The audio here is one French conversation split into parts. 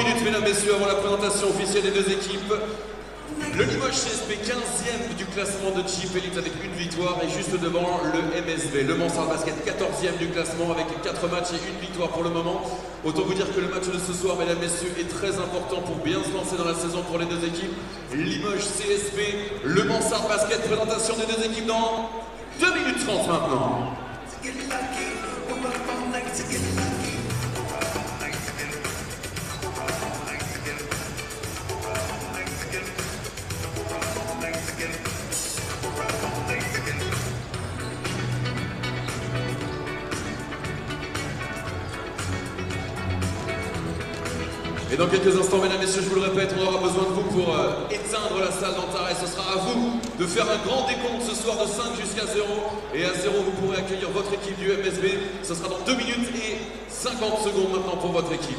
minutes, mesdames, messieurs, avant la présentation officielle des deux équipes. Le Limoges CSP 15e du classement de Jeep Elite avec une victoire et juste devant le MSB. Le Mans Sarre Basket 14e du classement avec 4 matchs et une victoire pour le moment. Autant vous dire que le match de ce soir, mesdames, messieurs, est très important pour bien se lancer dans la saison pour les deux équipes. Limoges CSP, Le Mans Sarre Basket, présentation des deux équipes dans 2 minutes 30 maintenant. Et dans quelques instants, mesdames, messieurs, je vous le répète, on aura besoin de vous pour éteindre la salle d'Antares. Ce sera à vous de faire un grand décompte ce soir de 5 jusqu'à 0. Et à 0, vous pourrez accueillir votre équipe du MSB. Ce sera dans 2 minutes et 50 secondes maintenant pour votre équipe.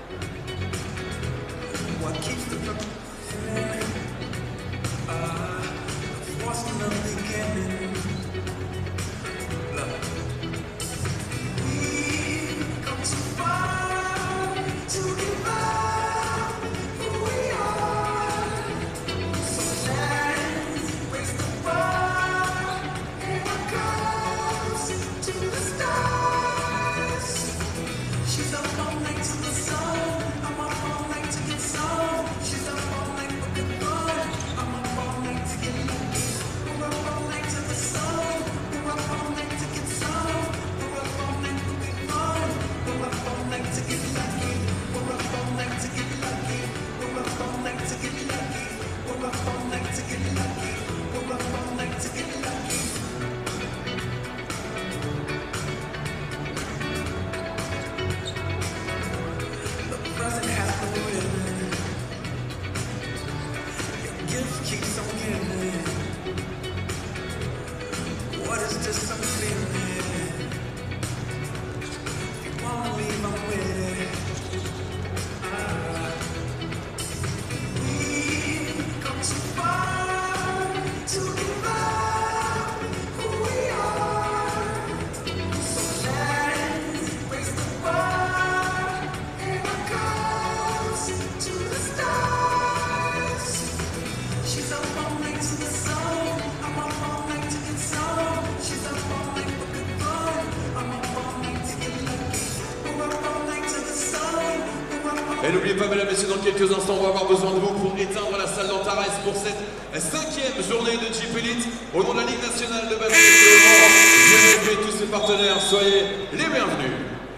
Et n'oubliez pas, mesdames et messieurs, dans quelques instants, on va avoir besoin de vous pour éteindre la salle d'Antares pour cette 5e journée de Jeep Elite. Au nom de la Ligue nationale de basket et au nom de MSB et tous ses partenaires, soyez les bienvenus.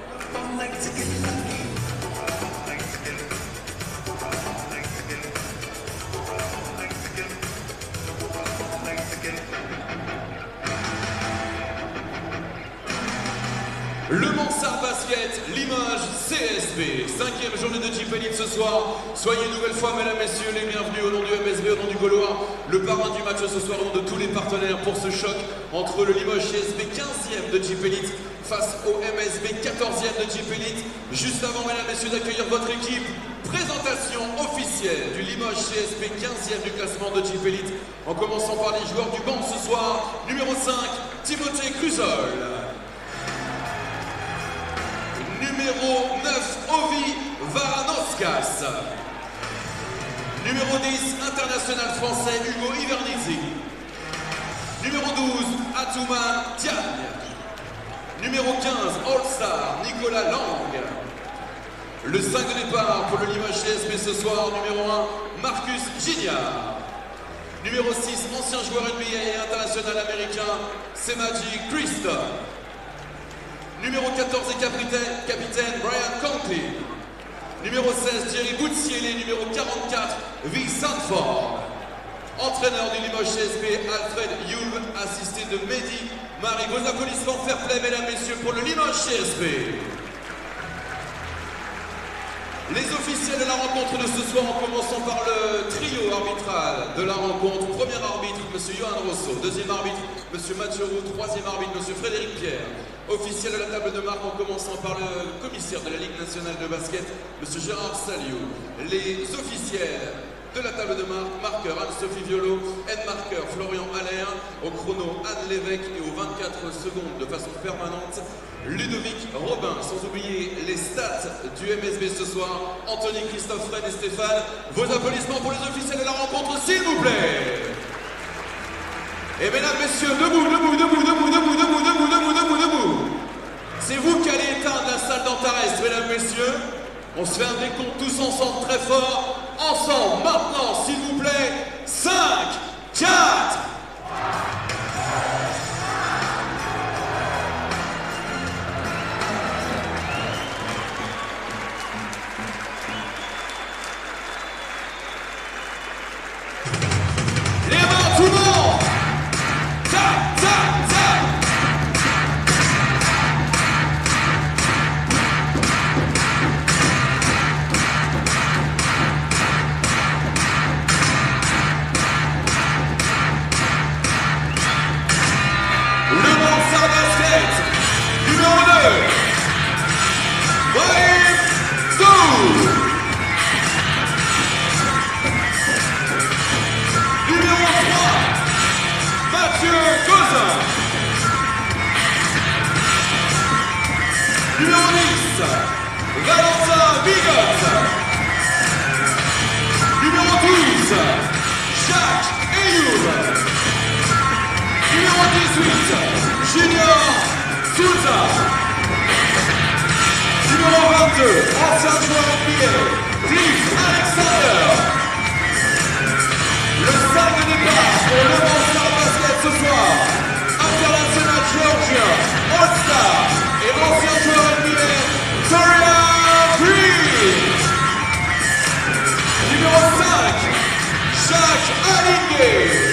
Le Mans Sarre Basket, Limoges CSP, 5e journée de Jeep Elite ce soir. Soyez une nouvelle fois, mesdames, messieurs, les bienvenus au nom du MSB, au nom du Gaulois, le parrain du match ce soir, au nom de tous les partenaires pour ce choc entre le Limoges CSP 15e de Jeep Elite face au MSB 14e de Jeep Elite. Juste avant, mesdames, messieurs, d'accueillir votre équipe, présentation officielle du Limoges CSP 15e du classement de Jeep Elite, en commençant par les joueurs du banc ce soir. Numéro 5, Timothée Cruzol. Numéro 9, Ovi Varanoskas. Numéro 10, international français Hugo Ivernizi. Numéro 12, Atouma Diagne. Numéro 15, All-Star Nicolas Lang. Le 5 de départ pour le Limoges CSP ce soir, numéro 1, Marcus Gignard. Numéro 6, ancien joueur NBA et international américain, Semaji Christophe. Numéro 14 et capitaine Brian Conklin. Numéro 16, Jerry Boutsielé. Numéro 44, V. Sanford. Entraîneur du Limoges CSP, Alfred Yulm, assisté de Mehdi Marie. Vos applaudissements fair play, mesdames, messieurs, pour le Limoges CSP. Les officiels de la rencontre de ce soir, en commençant par le trio arbitral de la rencontre. Premier arbitre, M. Johan Rosso. Deuxième arbitre, M. Mathieu Roux. Troisième arbitre, M. Frédéric Pierre. Officiel de la table de marque, en commençant par le commissaire de la Ligue nationale de basket, M. Gérard Saliou. Les officiels De la table de marqueur, Anne-Sophie Violo, N-marqueur, Florian Allaire, au chrono, Anne Lévesque et aux 24 secondes de façon permanente, Ludovic Robin. Sans oublier les stats du MSB ce soir, Anthony, Christophe, Fred et Stéphane. Vos applaudissements pour les officiels de la rencontre, s'il vous plaît. Et mesdames, messieurs, debout, debout, debout, debout, debout, debout, debout, debout, debout, debout. C'est vous qui allez éteindre la salle d'Antares, mesdames, messieurs. On se fait un décompte tous ensemble très fort. Ensemble, maintenant, s'il vous plaît. 5, 4. Les mains, tout le monde. Tac, tac, tac. Numéro 2, Brahim Dou. Numéro 3, Mathieu Gauzin. Numéro 10, Valentin Bigot. Numéro 12, Jacques Eyoub. Numéro 18, Junior Souza. Numéro 22, ancien joueur NBA, Cliff Alexander. Le sac de départ pour le All-Star Basket ce soir, international géorgien, All-Star et ancien joueur NBA, Dorian Green. Numéro 5, Jacques Alingué.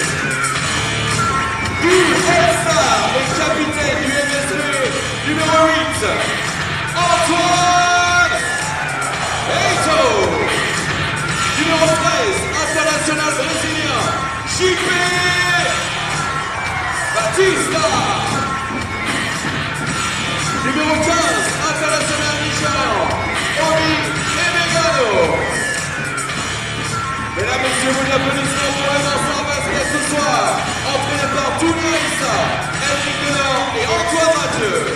All-Star et capitaine du MSB, numéro 8, Antoine Eito. Numéro 13, international brésilien, JP Batista. Numéro 15, international nigérian, Omi Emegano. Mesdames, messieurs, vos applaudissements pour le All-Star Basket ce soir, entraîné par Touni Aïssa, Eric Denor et Antoine Mathieu.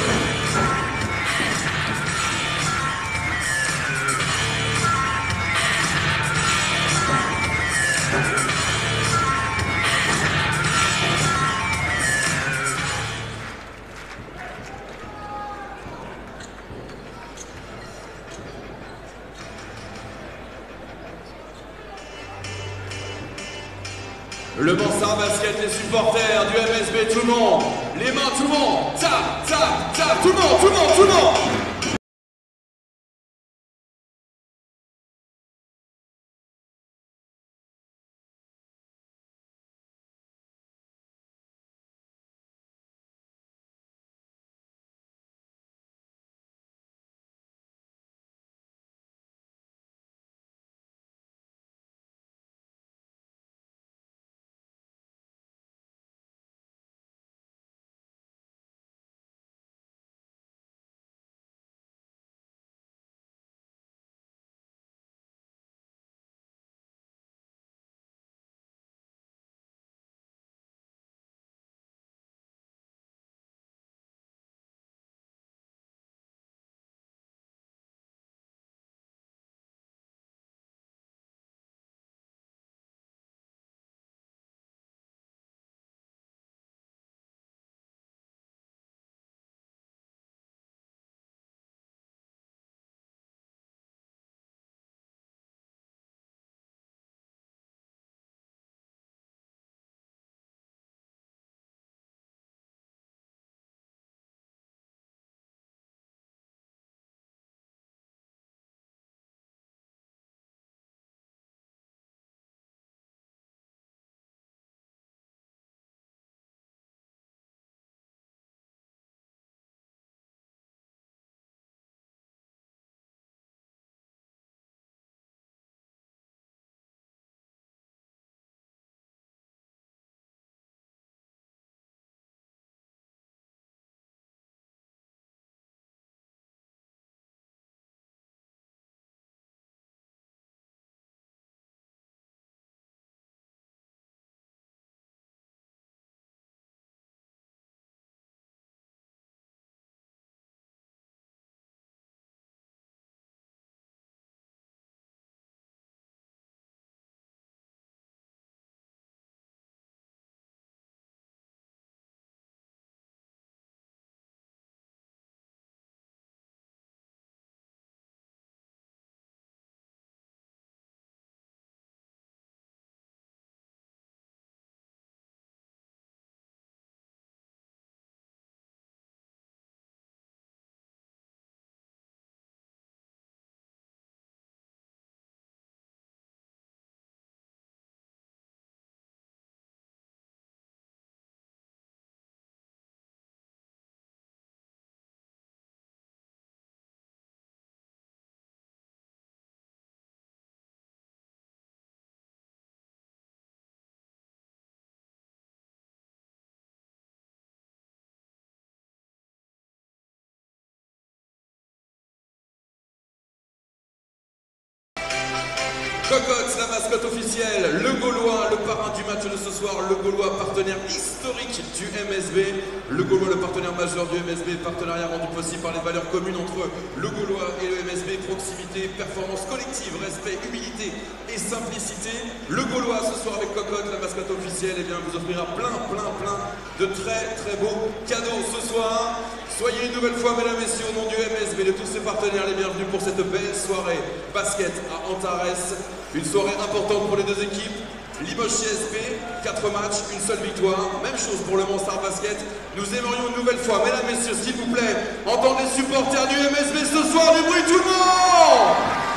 Le All-Star Basket, les supporters du MSB, tout le monde, les mains, tout le monde, tap, tap, tap, tout le monde, tout le monde, tout le monde. Cocotte, la mascotte officielle, le Gaulois, le parrain du match de ce soir, le Gaulois, partenaire historique du MSB, le Gaulois, le partenaire majeur du MSB, partenariat rendu possible par les valeurs communes entre le Gaulois et le MSB, proximité, performance collective, respect, humilité et simplicité. Le Gaulois ce soir avec Cocotte, la mascotte officielle, et bien vous offrira plein de très beaux cadeaux ce soir. Soyez une nouvelle fois, mesdames et messieurs, au nom du MSB, de tous ses partenaires, les bienvenus pour cette belle soirée basket à Antares. Une soirée importante pour les deux équipes. Limoges CSP, 4 matchs, une seule victoire. Même chose pour le Monstar Basket. Nous aimerions une nouvelle fois, mesdames et messieurs, s'il vous plaît, entendre les supporters du MSB ce soir. Du bruit, tout le monde!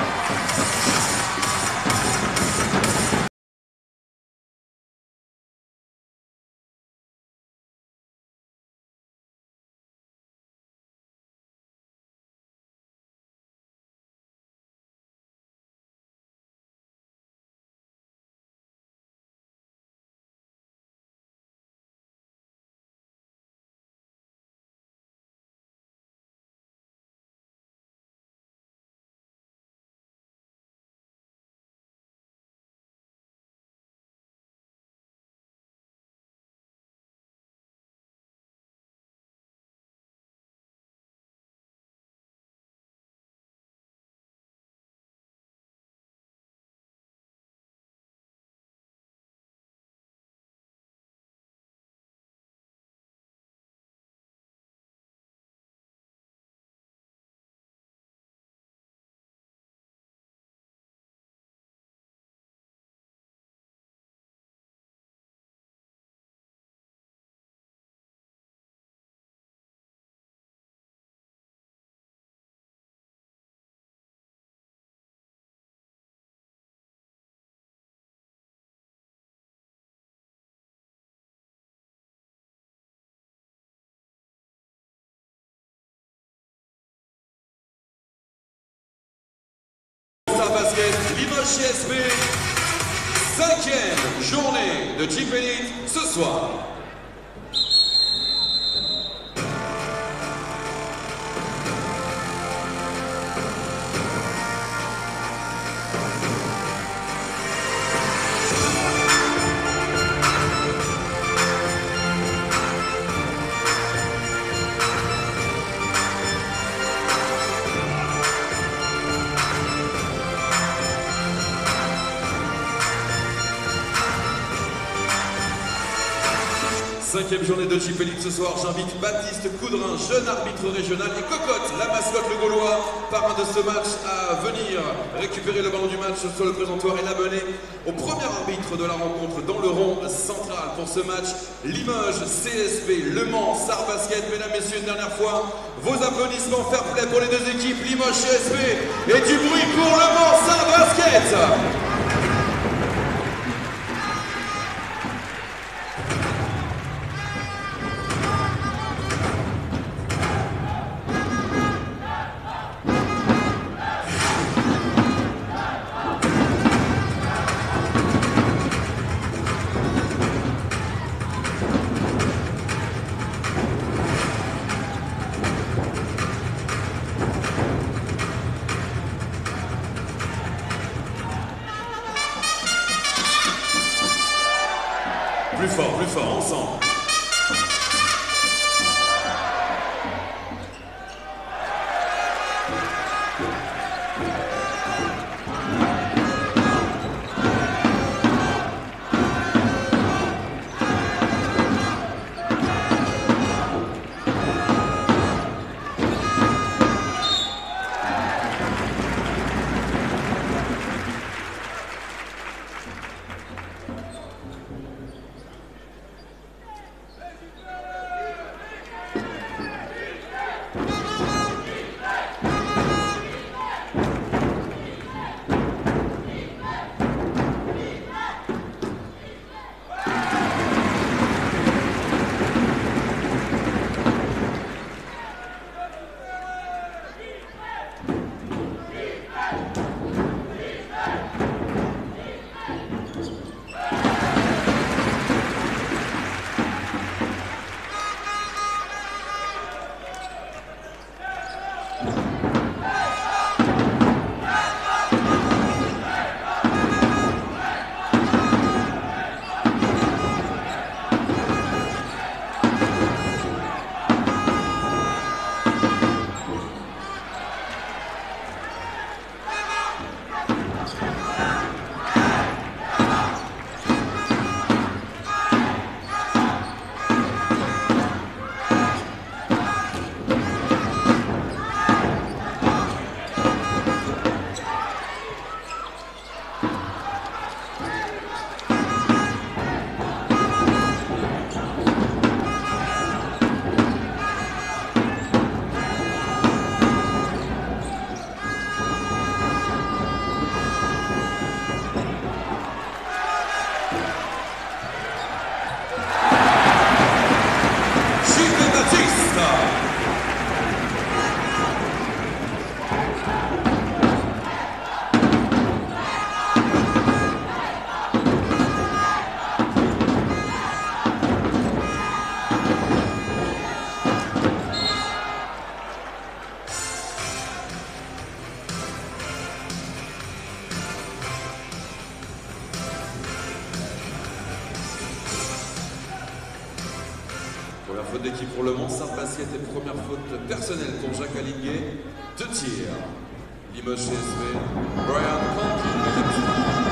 Basket, Limoges CSP, 5e journée de Jeep Elite ce soir. Cinquième journée de Jeep Elite ce soir, j'invite Baptiste Coudrin, jeune arbitre régional, et Cocotte, la mascotte, le Gaulois, parrain de ce match, à venir récupérer le ballon du match sur le présentoir et l'amener au premier arbitre de la rencontre dans le rond central pour ce match. Limoges, CSP, Le Mans, Sar Basket. Mesdames, messieurs, une dernière fois, vos applaudissements fair play pour les deux équipes, Limoges, CSP, et du bruit pour Le Mans, Sar Basket. Plus fort, ensemble. d'équipe pour le Mans Saint-Basket et première faute personnelle pour Jacques Aligné. 2 tirs. Limoges CSV, Brian Conklin.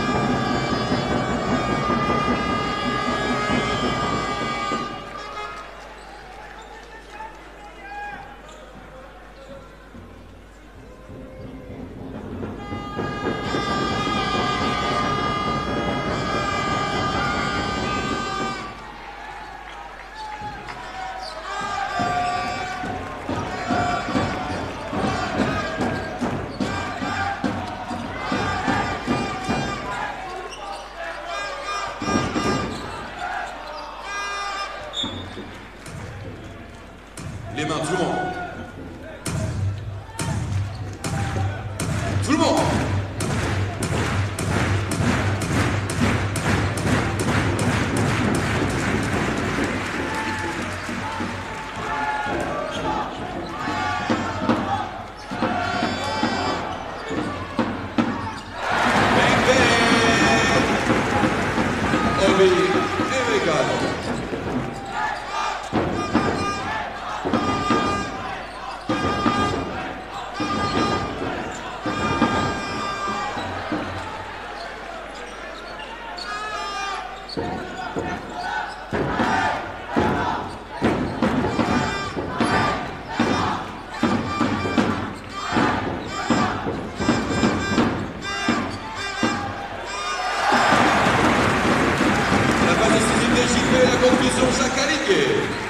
Les mains, tout le monde. Tout le monde. Bang, bang. Obi et Vegan. La conclusion, Jacques Aligné.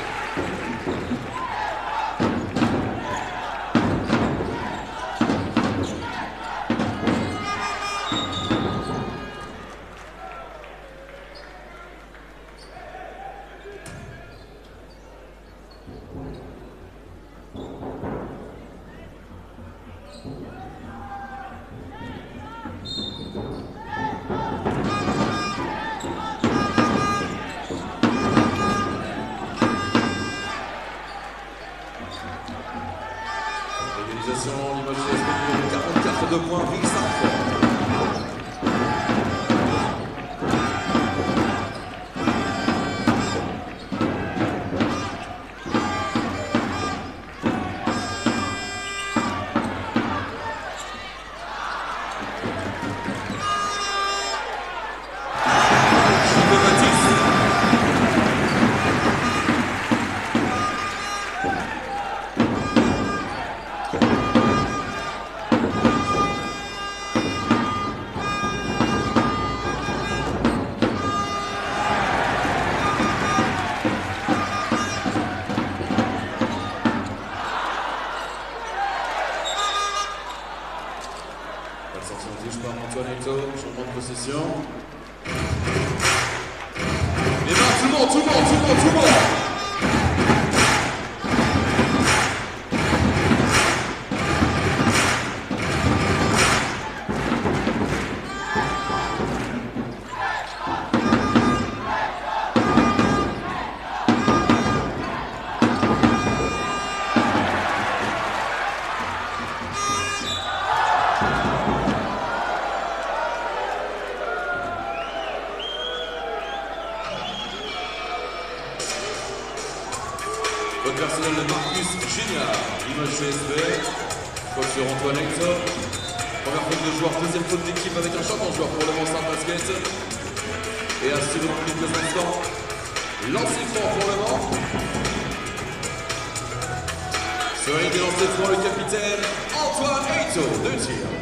Égalisation, Limoges CSV numéro 44 de points, Vic-Sarfort. Sortie en touche par Antoine Heto, changement de possession. Les mains, tout le monde, tout le monde, tout le monde, tout le monde. Faute personnelle de Marcus Génial, Limoges CSV, faute sur Antoine Hector. Première faute de joueur, deuxième faute d'équipe avec un champion joueur pour le Mans Saint-Basket. Et à suivre dans quelques instants, lancer franc pour le Mans. Sur une des lancers franc, le capitaine Antoine Hector, 2 tirs.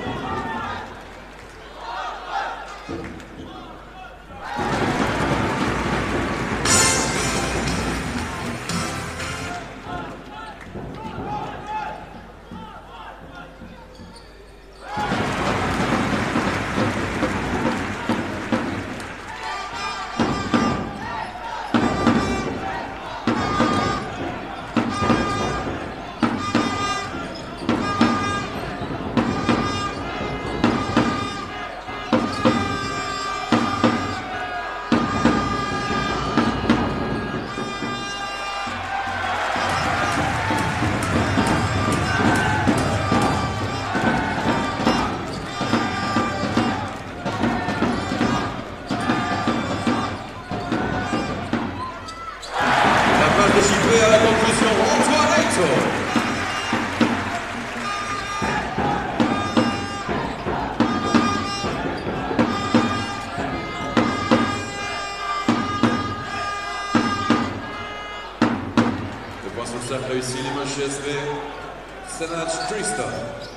CSV, Senach Christophe.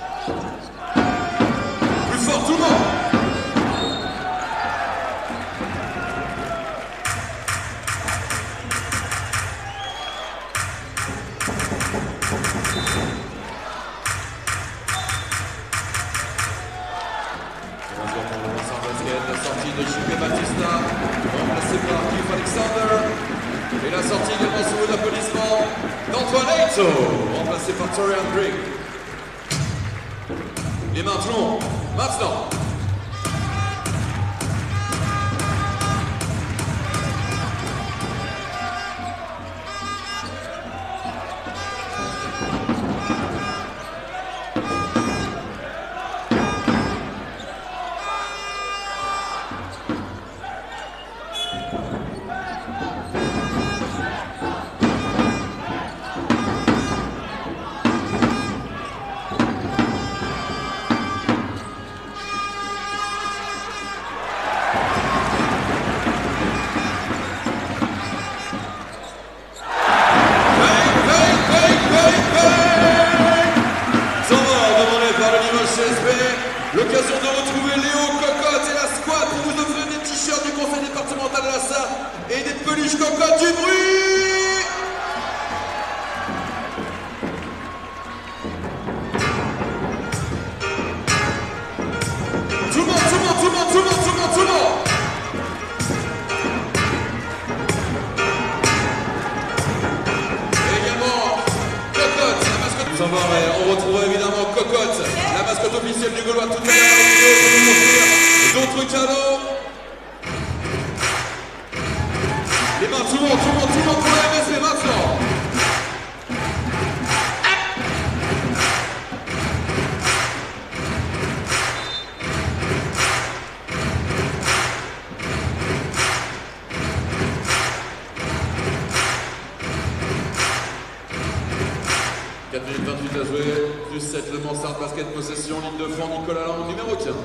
Plus fort tout le monde. La sortie de Chipe Batista, remplacé par Keith Alexander. Et la sortie également sous l'applaudissement d'Antoine Aito, remplacé par Torian Grigg. Et maintenant, l'occasion de retrouver Léo Cocotte et la squad pour vous offrir des t-shirts du conseil départemental de la Sarre et des peluches Cocotte. Du bruit! Tout le monde! Et également Cocotte, la mascotte. Nous en voir, on retrouvera évidemment Cocotte, la mascotte officielle du Gaulois, tout à l'heure pour vous offrir d'autres cadeaux. Les mains, tout le monde pour la MSV maintenant. « 4 minutes 28 à jouer, plus 7 le Mansart basket possession, ligne de fond, Nicolas Lang, numéro 15.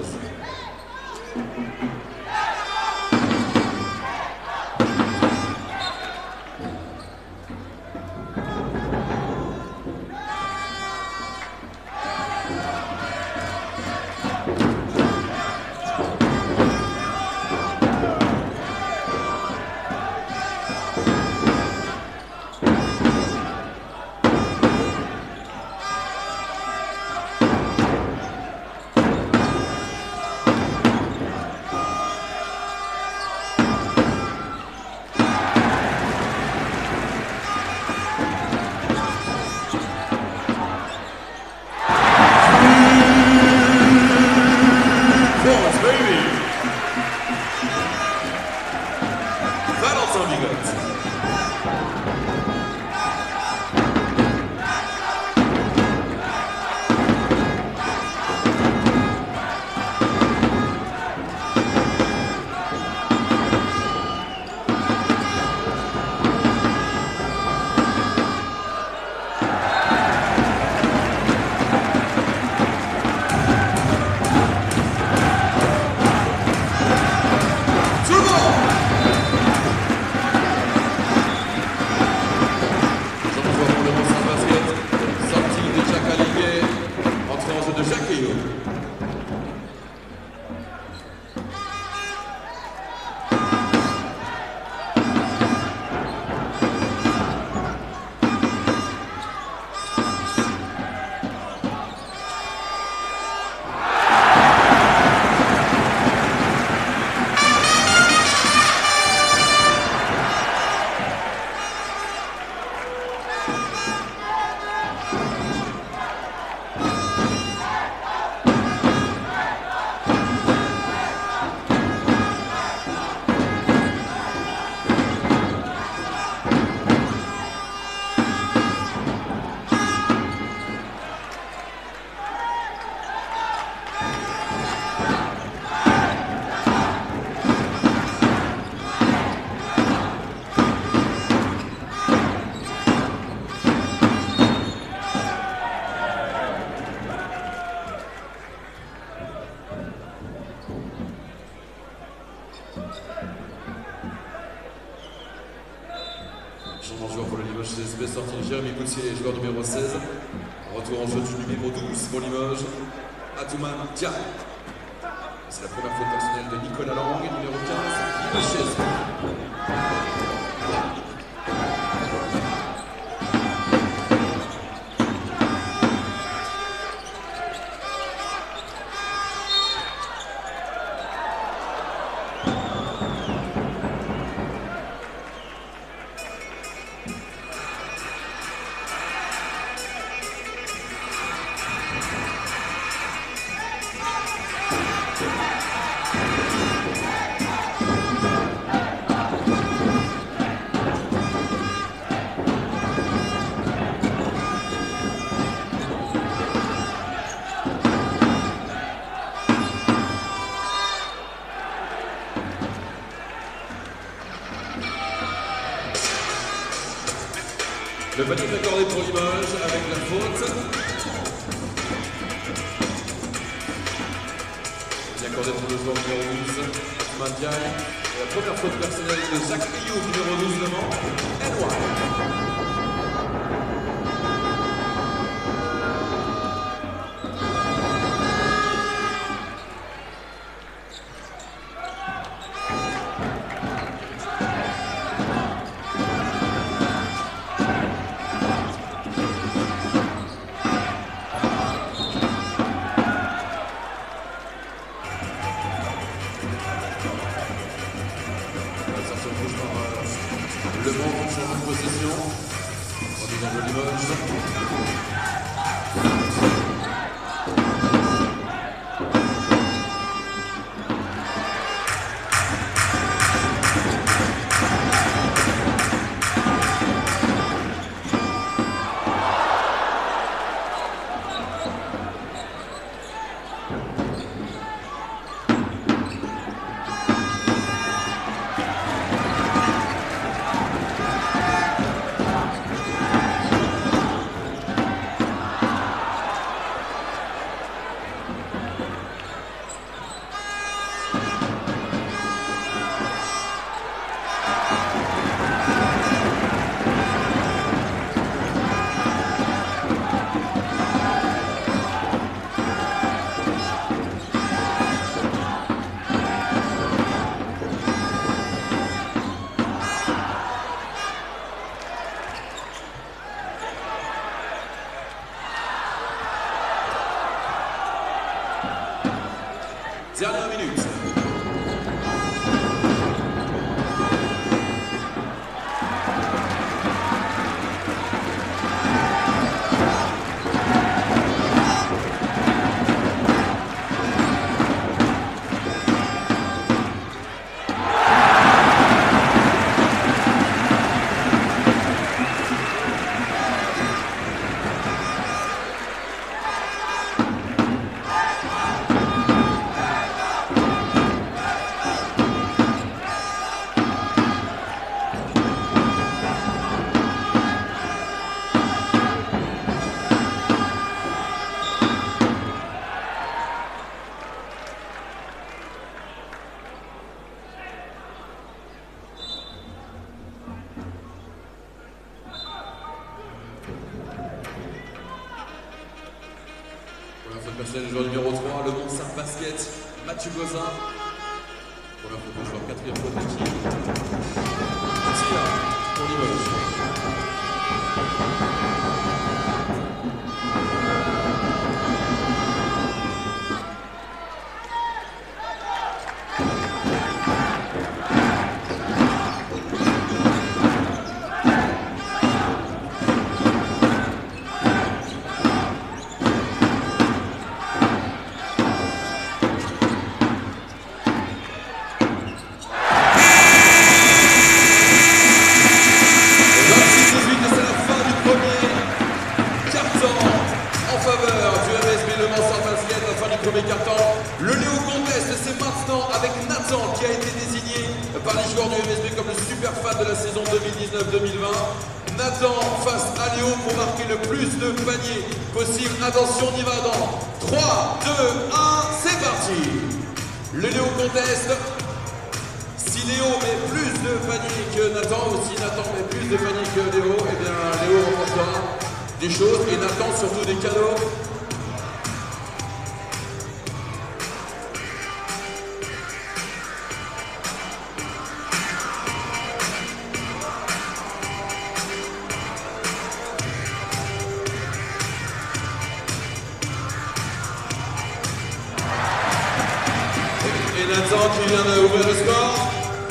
CSP sorti Jérémy Goutier, joueur numéro 16. Retour en jeu du numéro 12 pour Limoges, Atouman Dia. C'est la première faute personnelle de Nicolas Lang, numéro 15, Guy Chaise. Le panier est accordé pour Limoges avec la faute. Il est accordé pour le joueur numéro 12, Atouman Dia. Et la première faute personnelle de Jacques Rioux, numéro 12 de Mans, N1. Le Mans qui change de position. En disant de Limoges. Dernière minute. Première faute personnelle du joueur numéro 3, le Mont Saint Basket, Mathieu Gozin. Première faute du joueur, quatrième faute d'équipe. Tir pour Limoges. Premier carton. Le Léo Contest, c'est maintenant avec Nathan qui a été désigné par les joueurs du MSB comme le super fan de la saison 2019-2020. Nathan face à Léo pour marquer le plus de paniers possible. Attention, on y va dans 3, 2, 1, c'est parti. Le Léo Contest, Si Léo met plus de paniers que Nathan, ou si Nathan met plus de paniers que Léo, eh bien Léo remportera des choses et Nathan surtout des cadeaux. Et Nathan qui vient d'ouvrir le score.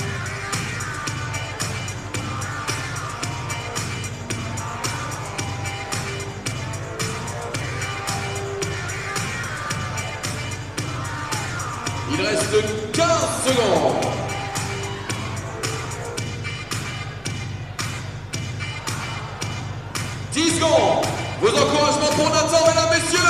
Il reste 15 secondes. 10 secondes. Vos encouragements pour Nathan, mesdames, messieurs.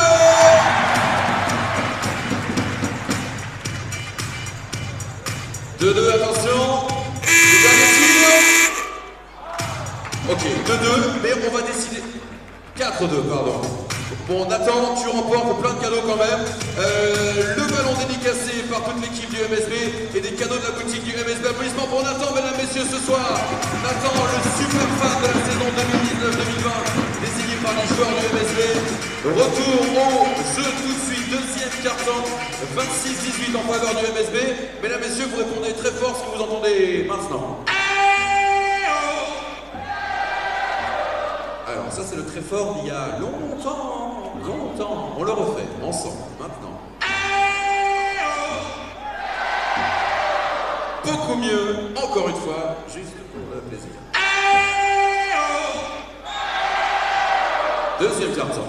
Deux, attention. Le dernier tir. Ok, 2-2, mais on va décider. 4-2, pardon. Bon, Nathan, tu remportes plein de cadeaux quand même. Le ballon dédicacé par toute l'équipe du MSB et des cadeaux de la boutique du MSB. Applaudissements pour Nathan, mesdames, messieurs, ce soir. Nathan, le super fan de la saison 2019-2020, désigné par les joueurs du MSB. Retour au jeu tout de suite, deuxième carton, 26-18 en faveur du MSB. Mesdames, messieurs, vous répondez très fort ce que vous entendez maintenant. Alors ça c'est le très fort d'il y a longtemps. On le refait ensemble maintenant. Beaucoup mieux, encore une fois, juste pour le plaisir. Deuxième carton.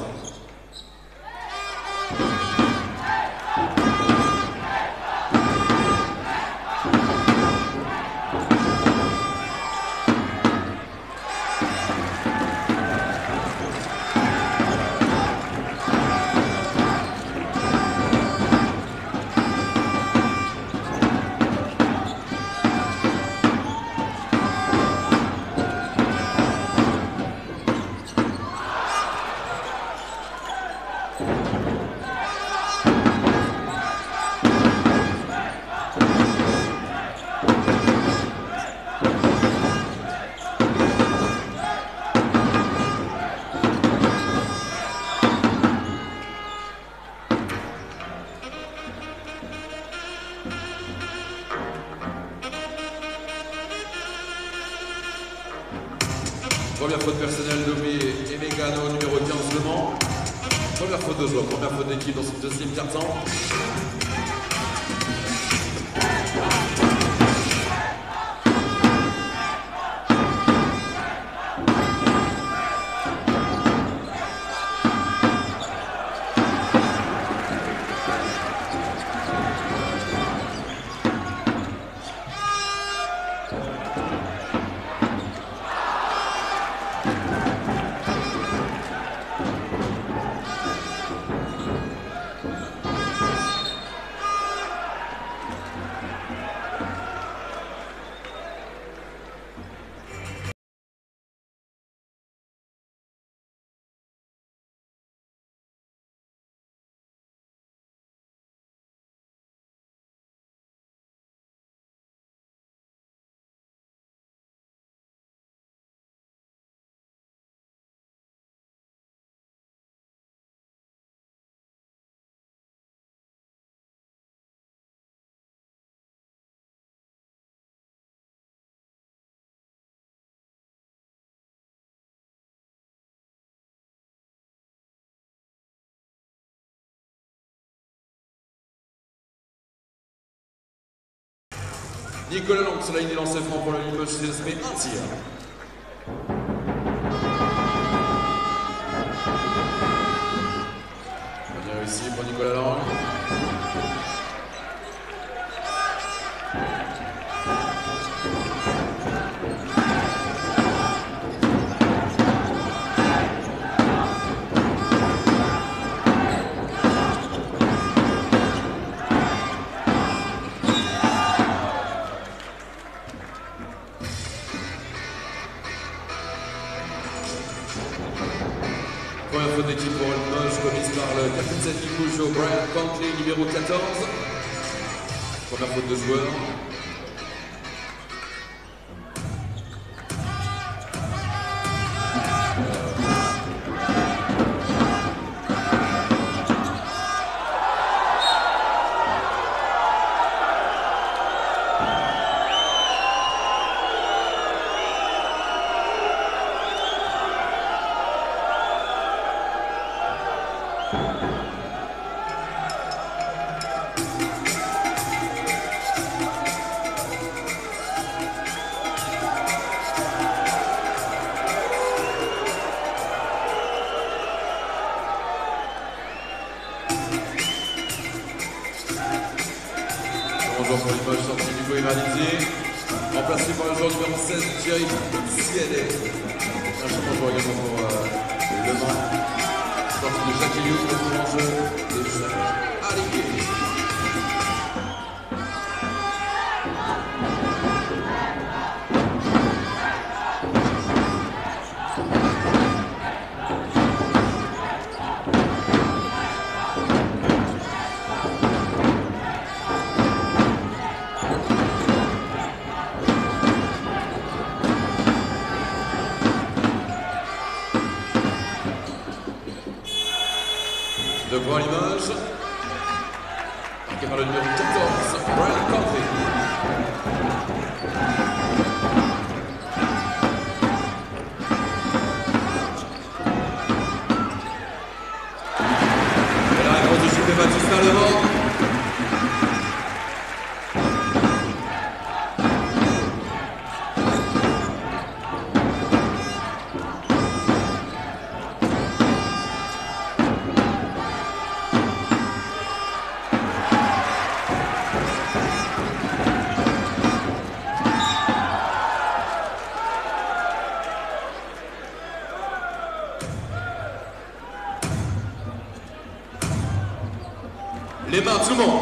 Première faute personnelle nommée Emegano, numéro 15 Le Mans. Première faute de joueur, première faute d'équipe dans ce deuxième carton. Nicolas Lang sur la ligne des lancers francs pour le Limoges CSP, un tir. Bien réussi pour Nicolas Lang. Première faute d'équipe pour Limoges, commise par le capitaine du Moujo, Brian Conkley, numéro 14. Première faute de joueur. joueur pour Limoges, sorti Hugo Ivernizi, remplacé par le joueur numéro 16, Thierry Ciellet. Un changement de joueur également pour Le Mans, sorti de Jacques Elliot, retour en jeu de Jacques Aligué. De points à Limoges, marqué par le numéro 14, Brian Coffey. Et la réponse de Juppé Baptiste vers le vent. Les mains, tout le monde.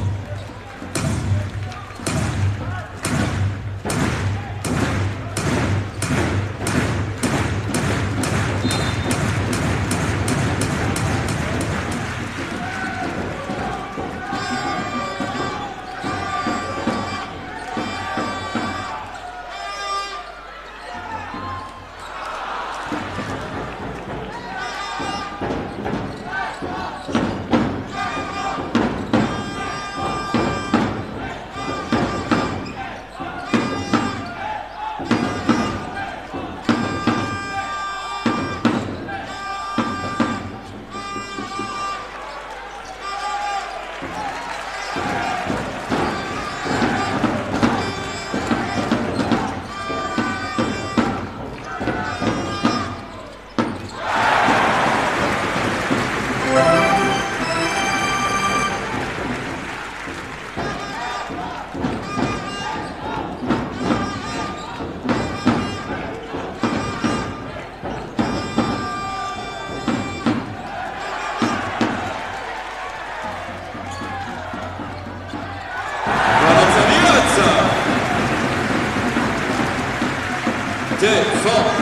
Défend.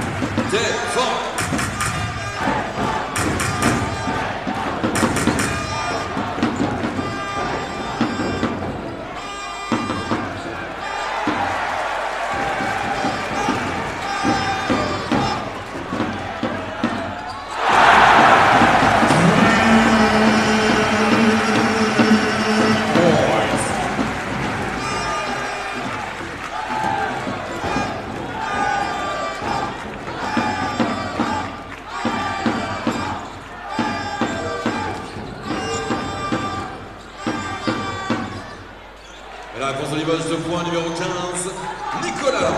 Et la réponse de Limoges de points numéro 15, Nicolas.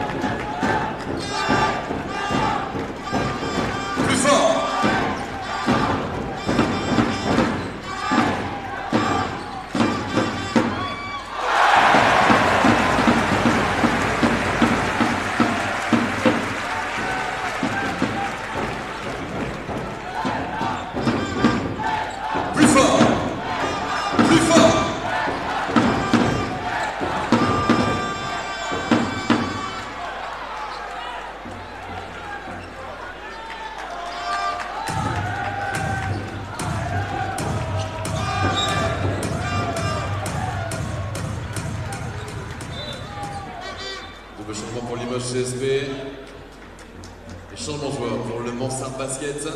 Plus fort. Plus fort. Plus fort. Double changement pour Limoges CSP. Et changement de joueur pour le Mans Basket.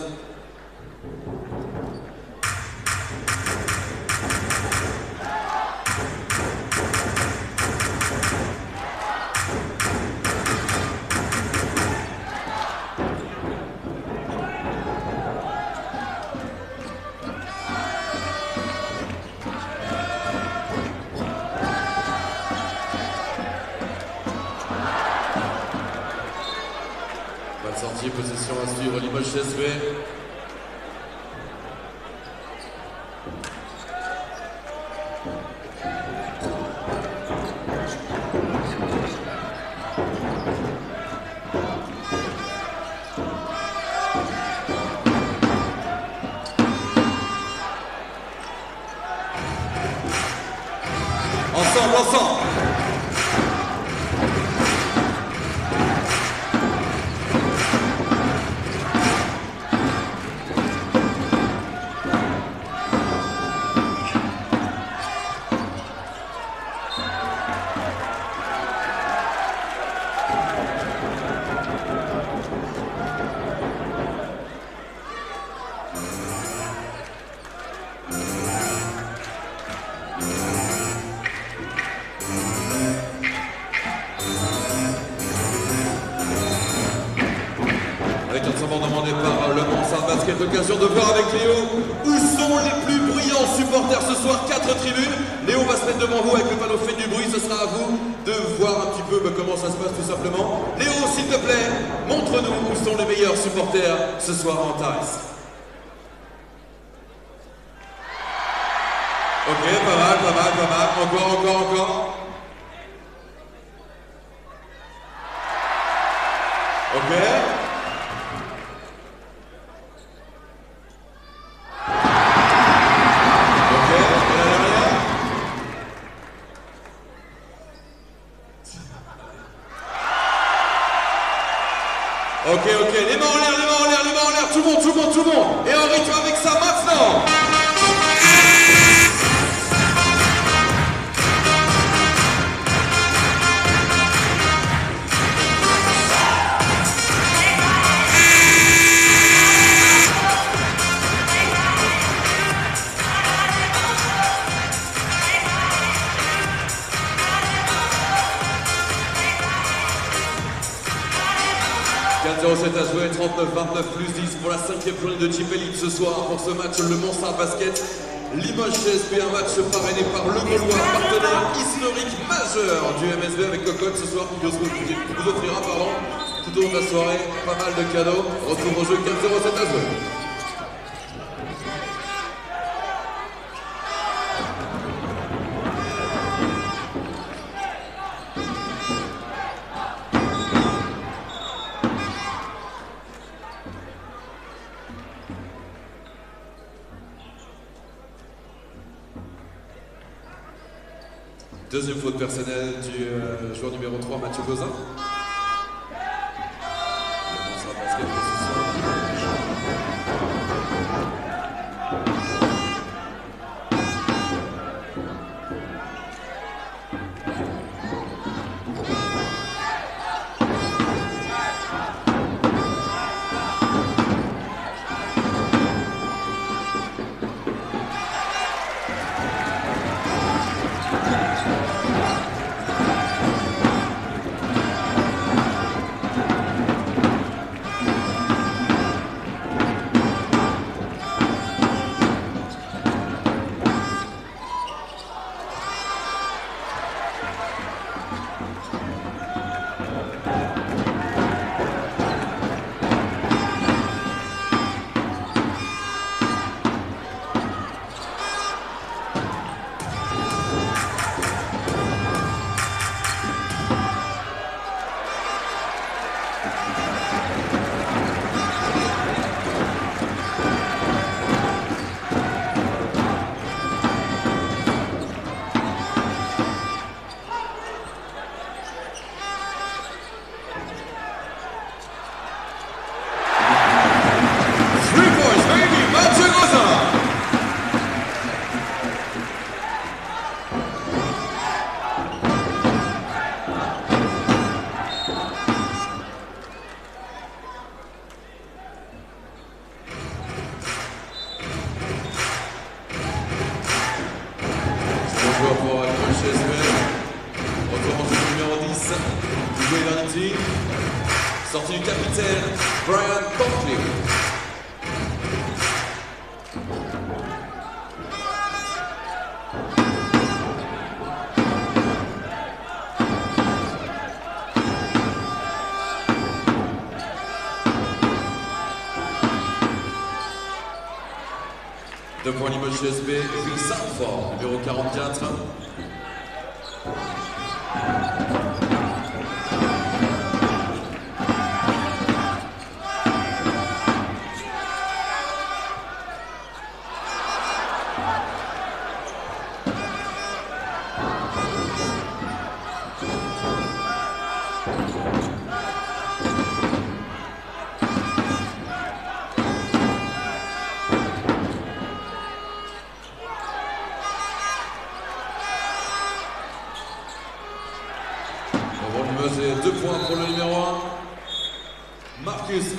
Balle sortie, possession à suivre, Limoges CSP. Ensemble, ensemble. Avec un ensemble demandé par le Mansart Basket, l'occasion de voir avec Léo où sont les plus brillants supporters ce soir, 4 tribunes. Léo va se mettre devant vous avec le panneau fait du bruit, ce sera à vous de voir un petit peu comment ça se passe tout simplement. Léo, s'il te plaît, montre-nous où sont les meilleurs supporters ce soir en Antares. Ok, pas mal, pas mal, pas mal, encore. Ok. Ok, les mains en l'air, tout le monde, et en rythme avec ça maintenant. « 4-0-7 à jouer, 39-29 plus 10 pour la 5e journée de Chip Elite ce soir. Pour ce match, le Mansart Basket, Limoges CSP, un match parrainé par le Gaulois, partenaire historique majeur du MSB avec Cocotte ce soir qui vous offrira tout au long de la soirée pas mal de cadeaux. Retour au jeu, 4-0-7 à jouer. Deuxième faute personnelle du joueur numéro 3, Mathieu Gauzin. Pour Limoges CSP. Retour en jeu numéro 10, Hugo Ivernizzi. Sortie du capitaine, Brian Conklin. Deux points Limoges CSP, Will Sanford, numéro 44.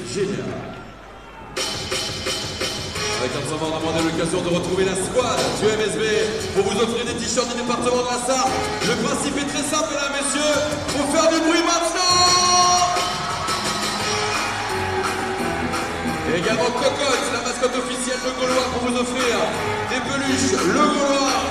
génial. Avec un moment, on a demandé l'occasion de retrouver la squad du MSB pour vous offrir des t-shirts du département de la Sarthe. Le principe est très simple, mesdames, messieurs. Faut faire du bruit maintenant. Et également Cocotte, la mascotte officielle de Gaulois, pour vous offrir des peluches Le Gaulois.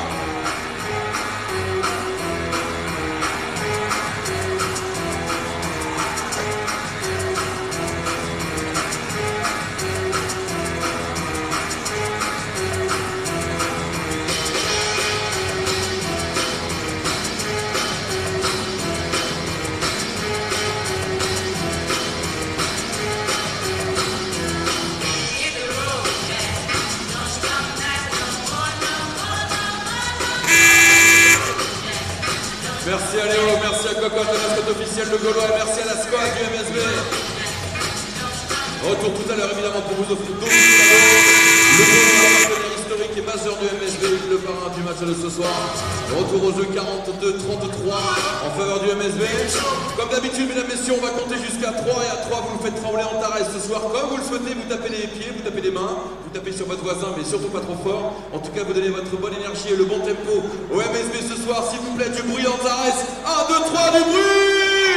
Merci à Léo, merci à Cocotte, la mascotte officielle de Gaulois, et merci à la squad du MSB. Retour tout à l'heure évidemment pour vous offrir d'autres cadeaux. Le Gaulois, partenaire historique et majeur du MSB, le parrain du match de ce soir. Retour au jeu 42-33 en faveur du MSB. Comme d'habitude, mesdames, messieurs, on va compter jusqu'à 3 et à 3 vous nous faites trembler en tarès ce soir. Comme vous le souhaitez, vous tapez les pieds, vous tapez les mains, vous tapez sur votre voisin, mais surtout pas trop fort. En tout cas, vous donnez votre bonne énergie et le bon tempo au MSB ce soir. S'il vous plaît, du bruit en tarès. 1, 2, 3, du bruit!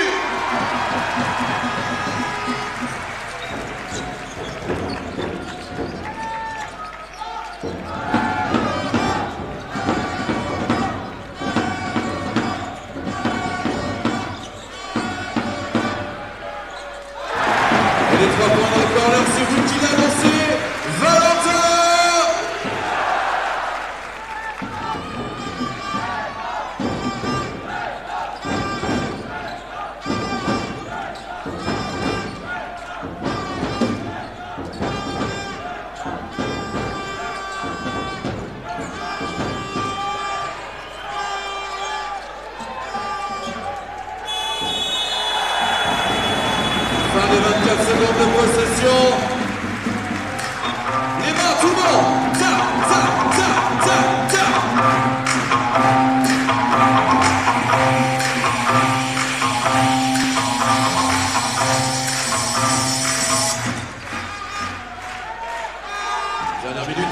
Les 3 points dans le corner, c'est vous qui l'annoncez, Valentin! Fin des 24 secondes de possession. Les mains, tout le monde. Ta, ta, ta, ta, ta. Dernière minute.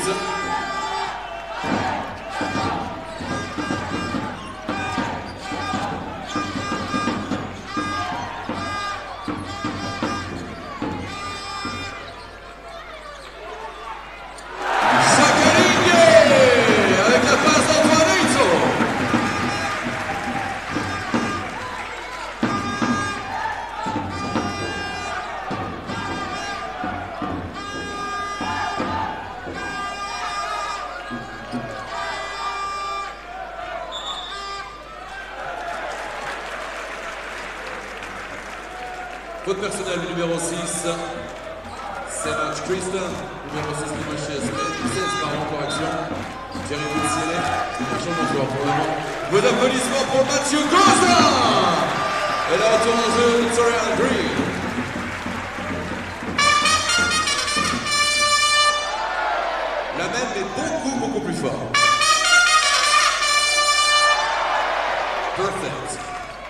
Faute personnelle du numéro 6, Serge Christian, numéro 6 Limoges, 16 pardon, correction, Thierry Boulsiellet, changement de joueur pour le moment. Vos applaudissements pour Mathieu Gauzin. Et là, retour en jeu, Victoria Green. La même est beaucoup plus fort. Perfect.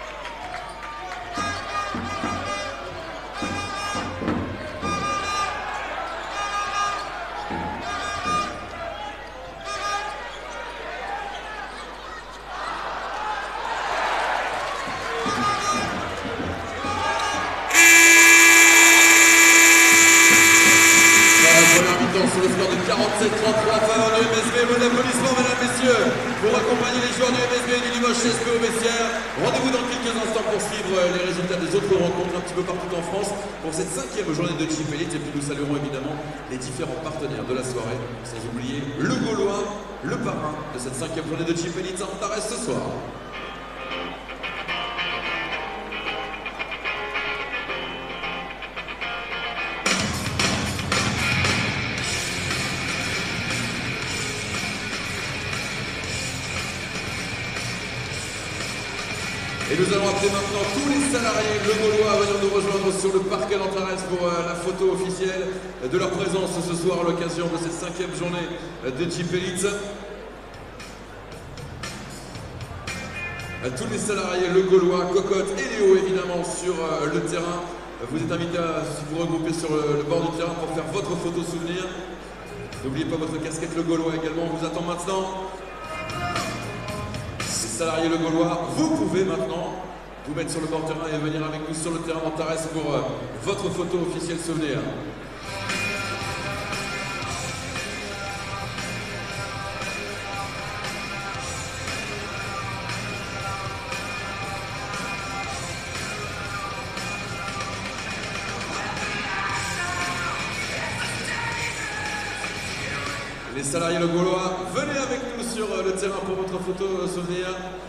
Sur le score de 47-33 en faveur du MSB. Bon applaudissement, mesdames, messieurs, pour accompagner les joueurs du MSB et du Limoges CSP au vestiaire. Rendez-vous dans quelques instants pour suivre les résultats des autres rencontres un petit peu partout en France pour cette 5e journée de Chip Elite. Et puis nous saluerons évidemment les différents partenaires de la soirée, sans oublier le Gaulois, le parrain de cette 5e journée de Chip Elite en Tarès ce soir. Et nous allons appeler maintenant tous les salariés le Gaulois à venir nous rejoindre sur le parquet d'Antares pour la photo officielle de leur présence ce soir à l'occasion de cette 5e journée de Chip Elite. Tous les salariés le Gaulois, Cocotte et Léo évidemment sur le terrain Vous êtes invités à vous regrouper sur le bord du terrain pour faire votre photo souvenir. N'oubliez pas votre casquette Le Gaulois également, on vous attend maintenant. Les salariés Le Gaulois, vous pouvez maintenant vous mettre sur le bord du terrain et venir avec nous sur le terrain d'Antares pour votre photo officielle souvenir. Les salariés Le Gaulois, venez avec nous sur le terrain pour votre photo souvenir.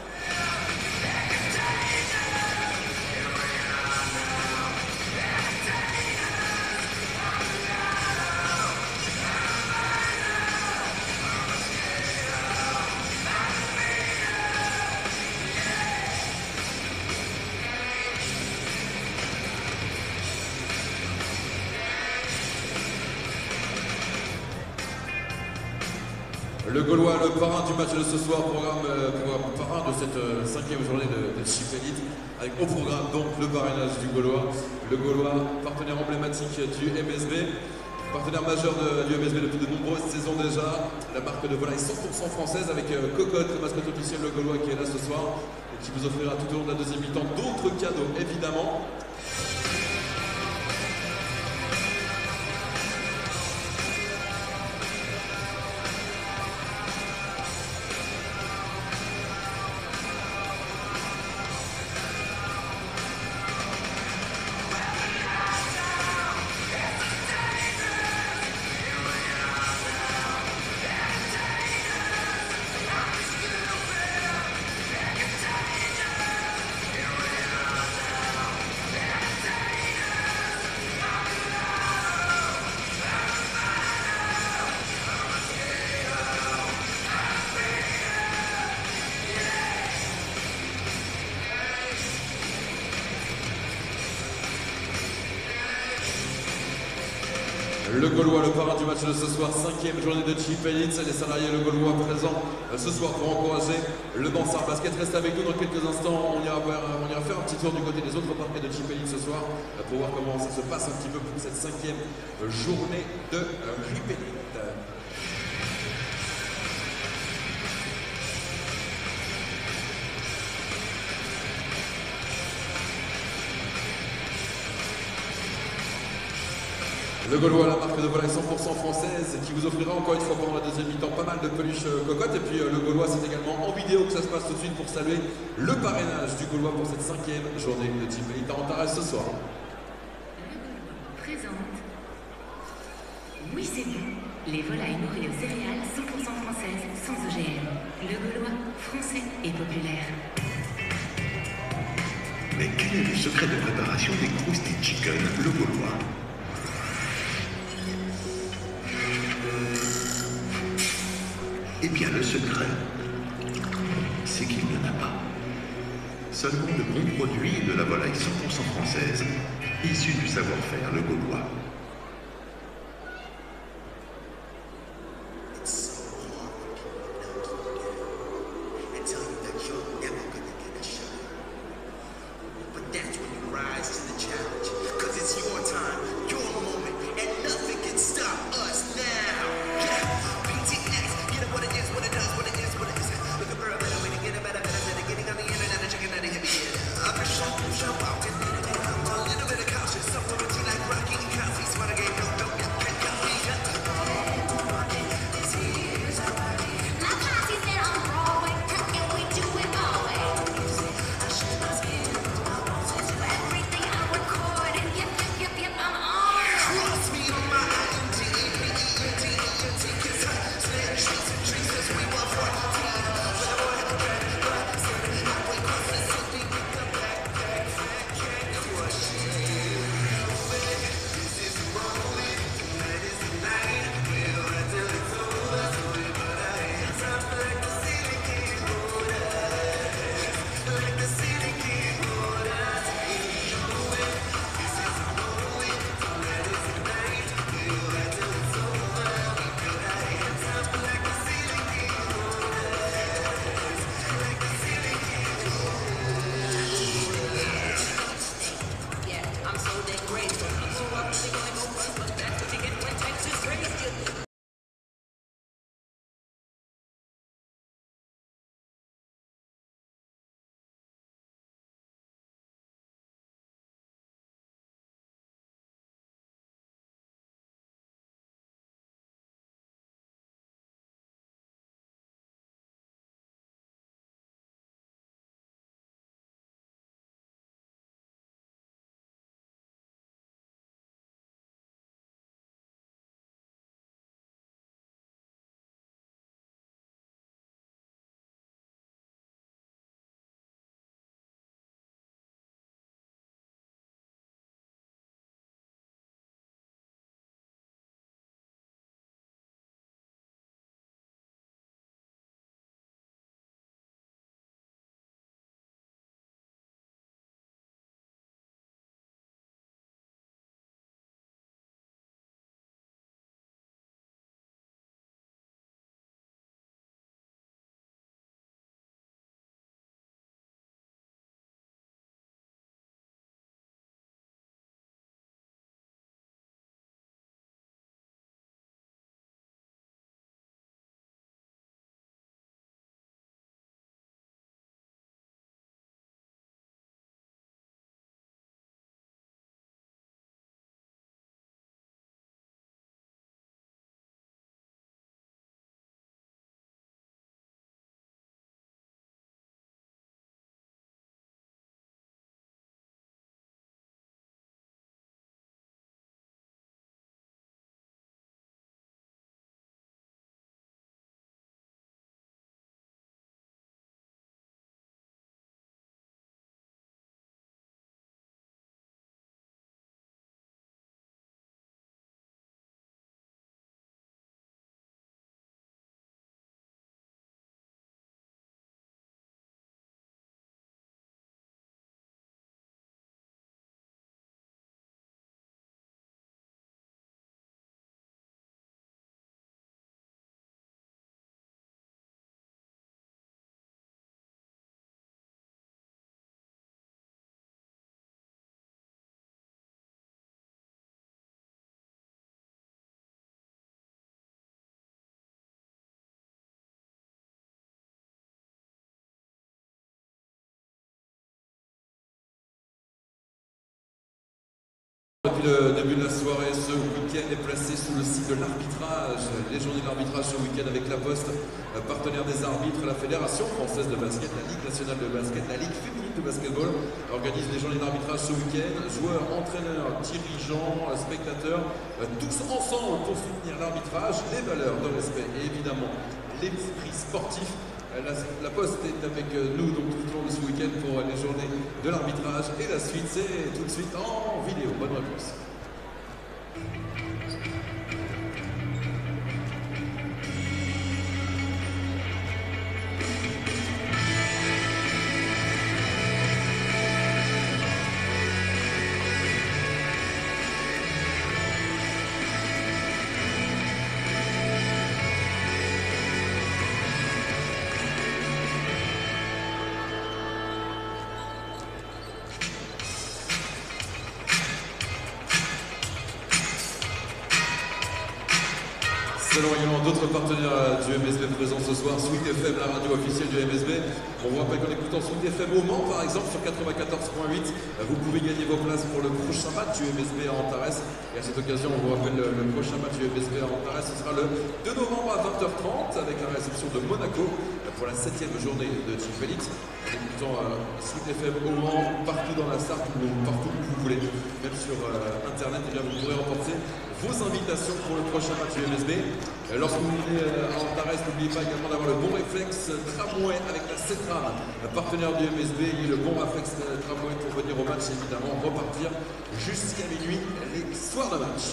Le Gaulois, le parrain du match de ce soir, programme parrain de cette 5e journée de Chip Elite, avec au programme donc le parrainage du Gaulois. Le Gaulois, partenaire emblématique du MSB, partenaire majeur du MSB depuis de nombreuses saisons déjà. La marque de volaille 100% française avec Cocotte, le mascotte officiel Le Gaulois qui est là ce soir et qui vous offrira tout au long de la deuxième mi-temps d'autres cadeaux évidemment. Le Gaulois, le parrain du match de ce soir, 5e journée de Chip Elite. Les salariés Le Gaulois présents ce soir pour encourager le Bansard Basket. Reste avec nous dans quelques instants. On ira faire un petit tour du côté des autres parquets de Chip Elite ce soir pour voir comment ça se passe un petit peu pour cette 5e journée de Chip Elite. Le Gaulois, la marque de volaille 100% française qui vous offrira encore une fois pendant la deuxième mi-temps pas mal de peluches cocottes. Et puis le Gaulois, c'est également en vidéo que ça se passe tout de suite pour saluer le parrainage du Gaulois pour cette 5e journée de Chip Elite à Antares ce soir. Présente. Oui, c'est vous. Les volailles nourries aux céréales 100% françaises, sans OGM. Le Gaulois, français et populaire. Mais quel est le secret de préparation des Krusty Chicken Le Gaulois? Eh bien, le secret, c'est qu'il n'y en a pas. Seulement de bons produits et de la volaille 100% française, issue du savoir-faire Le Gaulois. Jump out, a little bit of caution, something between like Rocky and Cosby. Depuis le début de la soirée, ce week-end est placé sous le signe de l'arbitrage. Les journées d'arbitrage ce week-end avec la Poste, partenaire des arbitres, la Fédération française de basket, la Ligue nationale de basket, la Ligue féminine de basketball organise les journées d'arbitrage ce week-end. Joueurs, entraîneurs, dirigeants, spectateurs, tous ensemble pour soutenir l'arbitrage, les valeurs de respect et évidemment l'esprit sportif. La Poste est avec nous donc tout au long de ce week-end pour les journées de l'arbitrage. Et la suite, c'est tout de suite en vidéo. Bonne réponse. Selon également d'autres partenaires du MSB présents ce soir, Sweet FM, la radio officielle du MSB. On vous rappelle qu'en écoutant Sweet FM au Mans, par exemple, sur 94.8, vous pouvez gagner vos places pour le prochain match du MSB à Antares. Et à cette occasion, on vous rappelle le prochain match du MSB à Antares, ce sera le 2 novembre à 20h30 avec la réception de Monaco pour la 7e journée de Chip Elite. En écoutant Sweet FM au Mans, partout dans la Sarthe ou partout où vous voulez, même sur Internet, et bien vous pourrez remporter vos invitations pour le prochain match du MSB. Lorsque vous venez à Antares, n'oubliez pas également d'avoir le bon réflexe tramway avec la CETRAM, partenaire du MSB, et le bon réflexe tramway pour venir au match et évidemment repartir jusqu'à minuit les soirs de match.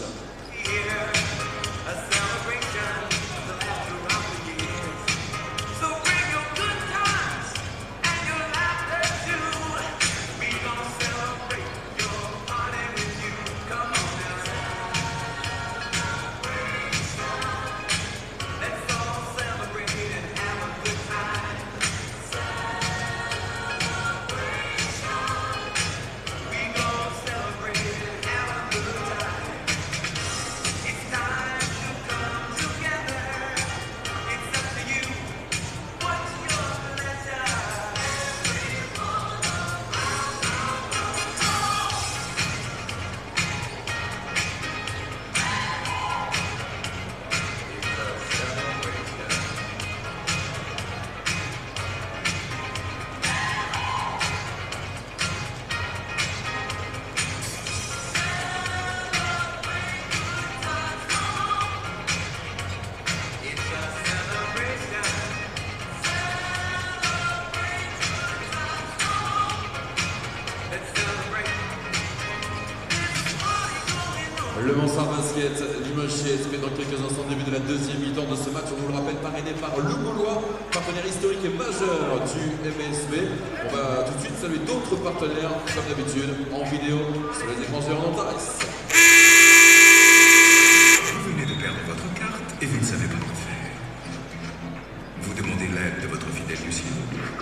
Le Mansart Basket, Limoges fait dans quelques instants le début de la deuxième mi-temps de ce match. On vous le rappelle, parrainé par Le Gaulois, partenaire historique et majeur du MSB. On va tout de suite saluer d'autres partenaires, comme d'habitude, en vidéo sur les écrans géants d'Antares. Vous venez de perdre votre carte et vous ne savez pas quoi faire. Vous demandez l'aide de votre fidèle Lucien.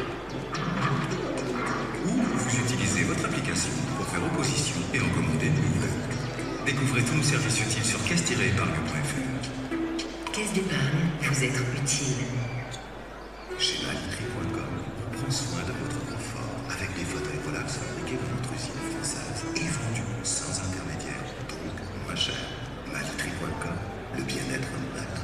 Ou vous utilisez votre application pour faire opposition et en commander de nouvelles. Découvrez tous nos services utiles sur caisse-épargne.fr. Caisse d'épargne, vous être utile. Chez Malitri.com, on prend soin de votre confort avec des fauteuils relax fabriqués dans notre usine française et vendus sans intermédiaire, donc moins cher. Malitri.com, le bien-être naître.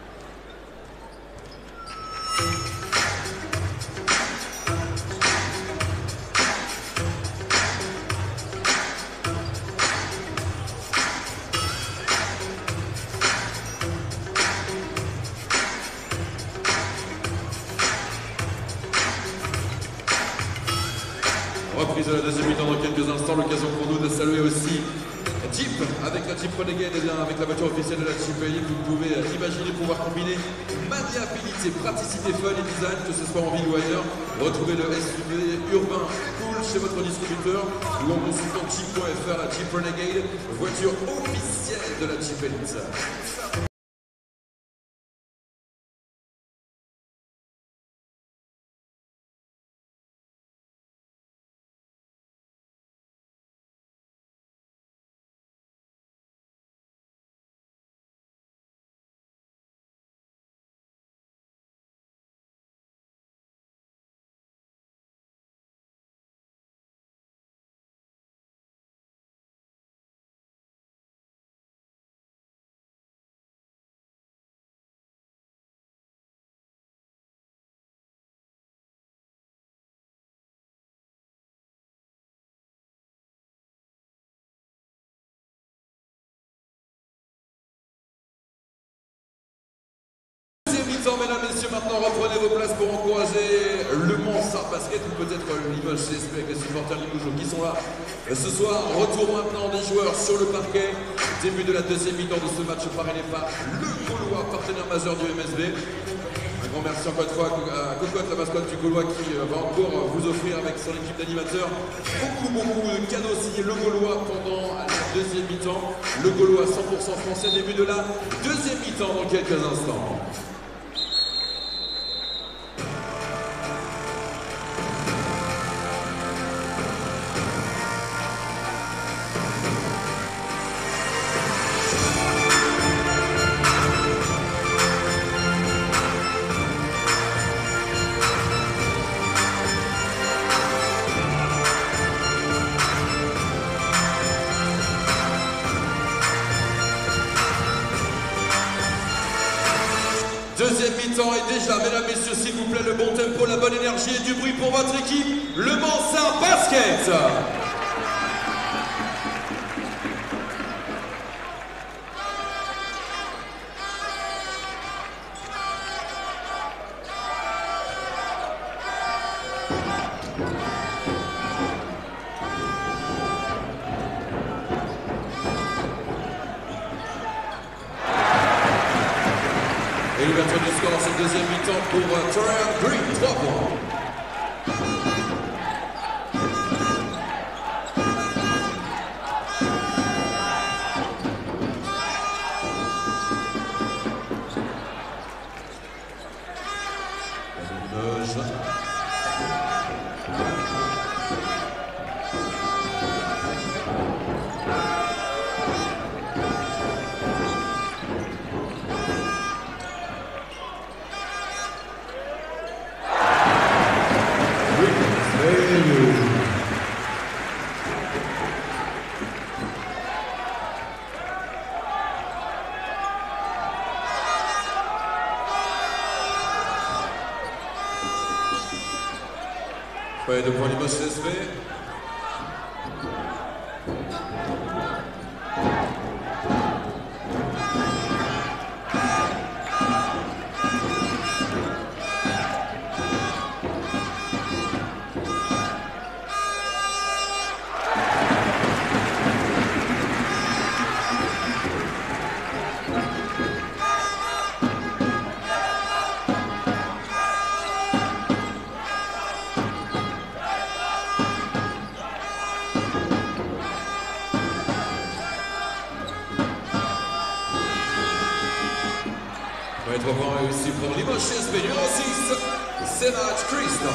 Reprise de la deuxième mi-temps dans quelques instants, l'occasion pour nous de saluer aussi Jeep avec la Jeep Renegade, et bien avec la voiture officielle de la Jeep Elite, vous pouvez imaginer pouvoir combiner maniabilité, praticité, fun et design, que ce soit en ville ou ailleurs. Retrouvez le SUV urbain cool chez votre distributeur ou en consultant Jeep.fr, la Jeep Renegade, voiture officielle de la Jeep Elite. mi-temps, mesdames, messieurs, maintenant reprenez vos places pour encourager le Mansart Basket ou peut-être Limoges CSP avec les supporters Limoges qui sont là. Ce soir, retour maintenant des joueurs sur le parquet. Début de la deuxième mi-temps de ce match parrainé par le Gaulois, partenaire majeur du MSB. Un grand merci encore une fois à Cocotte, la mascotte du Gaulois, qui va encore vous offrir avec son équipe d'animateurs beaucoup de cadeaux signés le Gaulois pendant la deuxième mi-temps. Le Gaulois 100% français, début de la deuxième mi-temps dans quelques instants. Deuxième mi-temps et déjà, mesdames, messieurs, s'il vous plaît, le bon tempo, la bonne énergie et du bruit pour votre équipe, le Mansart Basket. Et l'ouverture du score dans cette deuxième mi-temps pour Torian Green, 3 points. Ouais, 2 points Limoges CSP. Va être point réussi pour Limoges CSP numéro 6, Semach Christophe.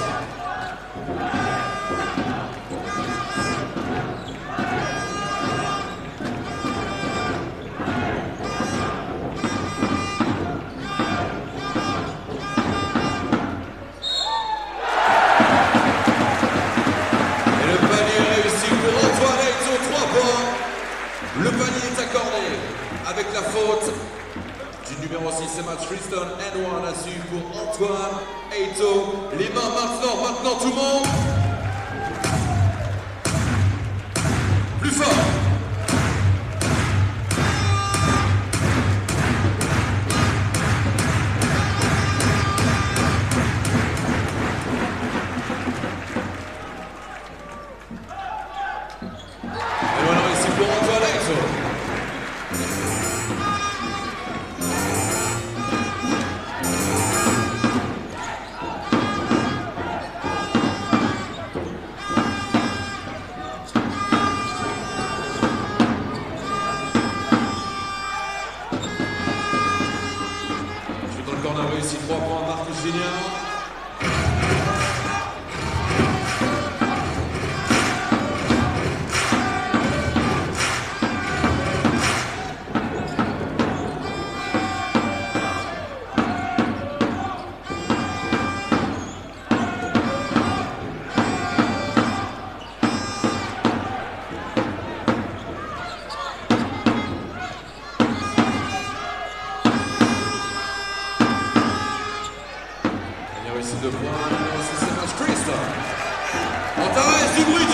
Et le panier réussi pour Antoine Eito, 3 points. Le panier est accordé avec la faute du numéro 6, Semach Christophe, N1 à suivre pour Antoine Eito. Les mains maintenant tout le monde. Plus fort. Et voilà ici pour Antoine Eito. On a réussi 3 points, Marcus Géniard. Ici 2 points, c'est Semach Christophe. Antares, du bruit.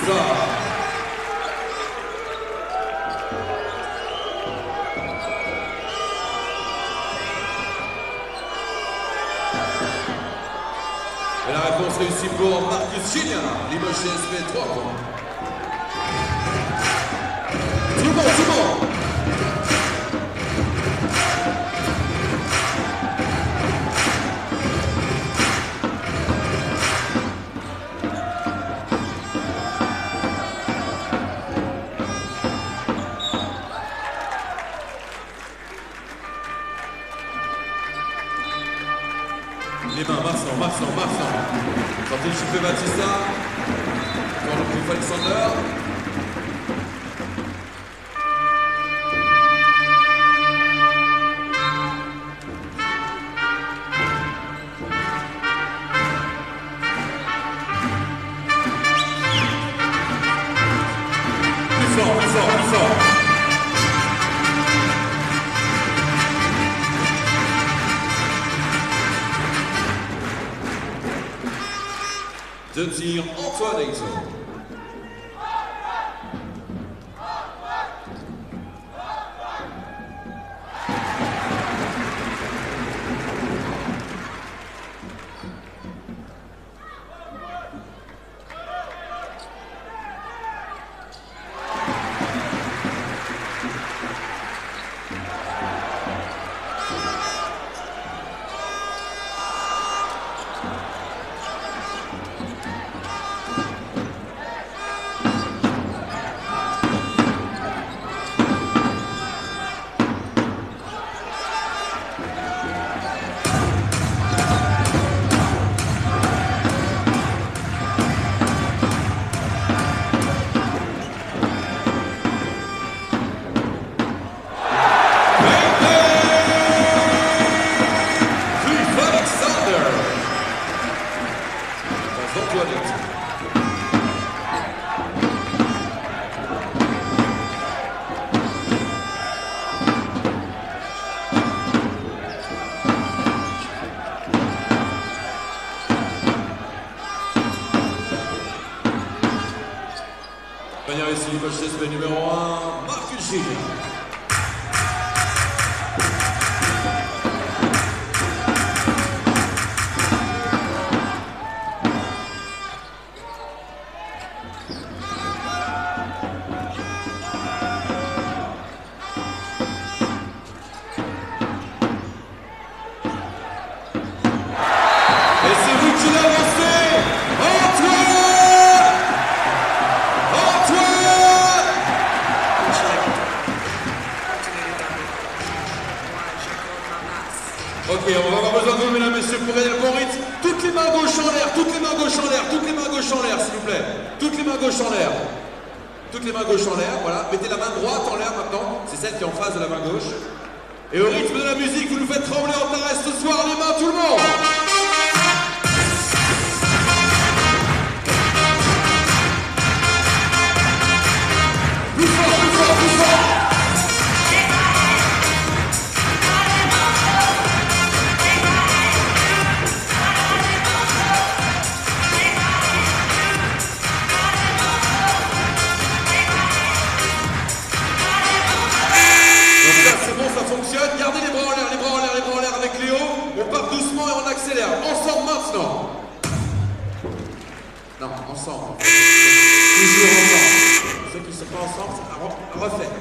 All-Star. Et la réponse réussie pour Marcus Gillian, Limoges CSP 3 points. Tout le monde, tout le monde. Les mains, Marsan. Sortez le chiffre Batista. Encore le coup Alexander. Plus fort. De tir, Antoine Exo. Panier ici, Limoges CSP numéro 1, Marcus Gillian. Et c'est lui qui l'a lancé, Ok, on va avoir besoin de vous, mesdames et messieurs, pour gagner le bon rythme. Toutes les mains gauches en l'air, toutes les mains gauches en l'air, toutes les mains gauches en l'air, s'il vous plaît. Toutes les mains gauches en l'air. Toutes les mains gauches en l'air, voilà. Mettez la main droite en l'air maintenant, c'est celle qui est en face de la main gauche. Et au rythme de la musique, vous nous faites trembler en Tarès ce soir, les mains, tout le monde. Plus fort, plus fort, plus fort. Gardez les bras en l'air, les bras en l'air, les bras en l'air avec Léo. On part doucement et on accélère. Ensemble maintenant. Non, ensemble. Toujours ensemble. Ceux qui ne sont pas ensemble, c'est un refait.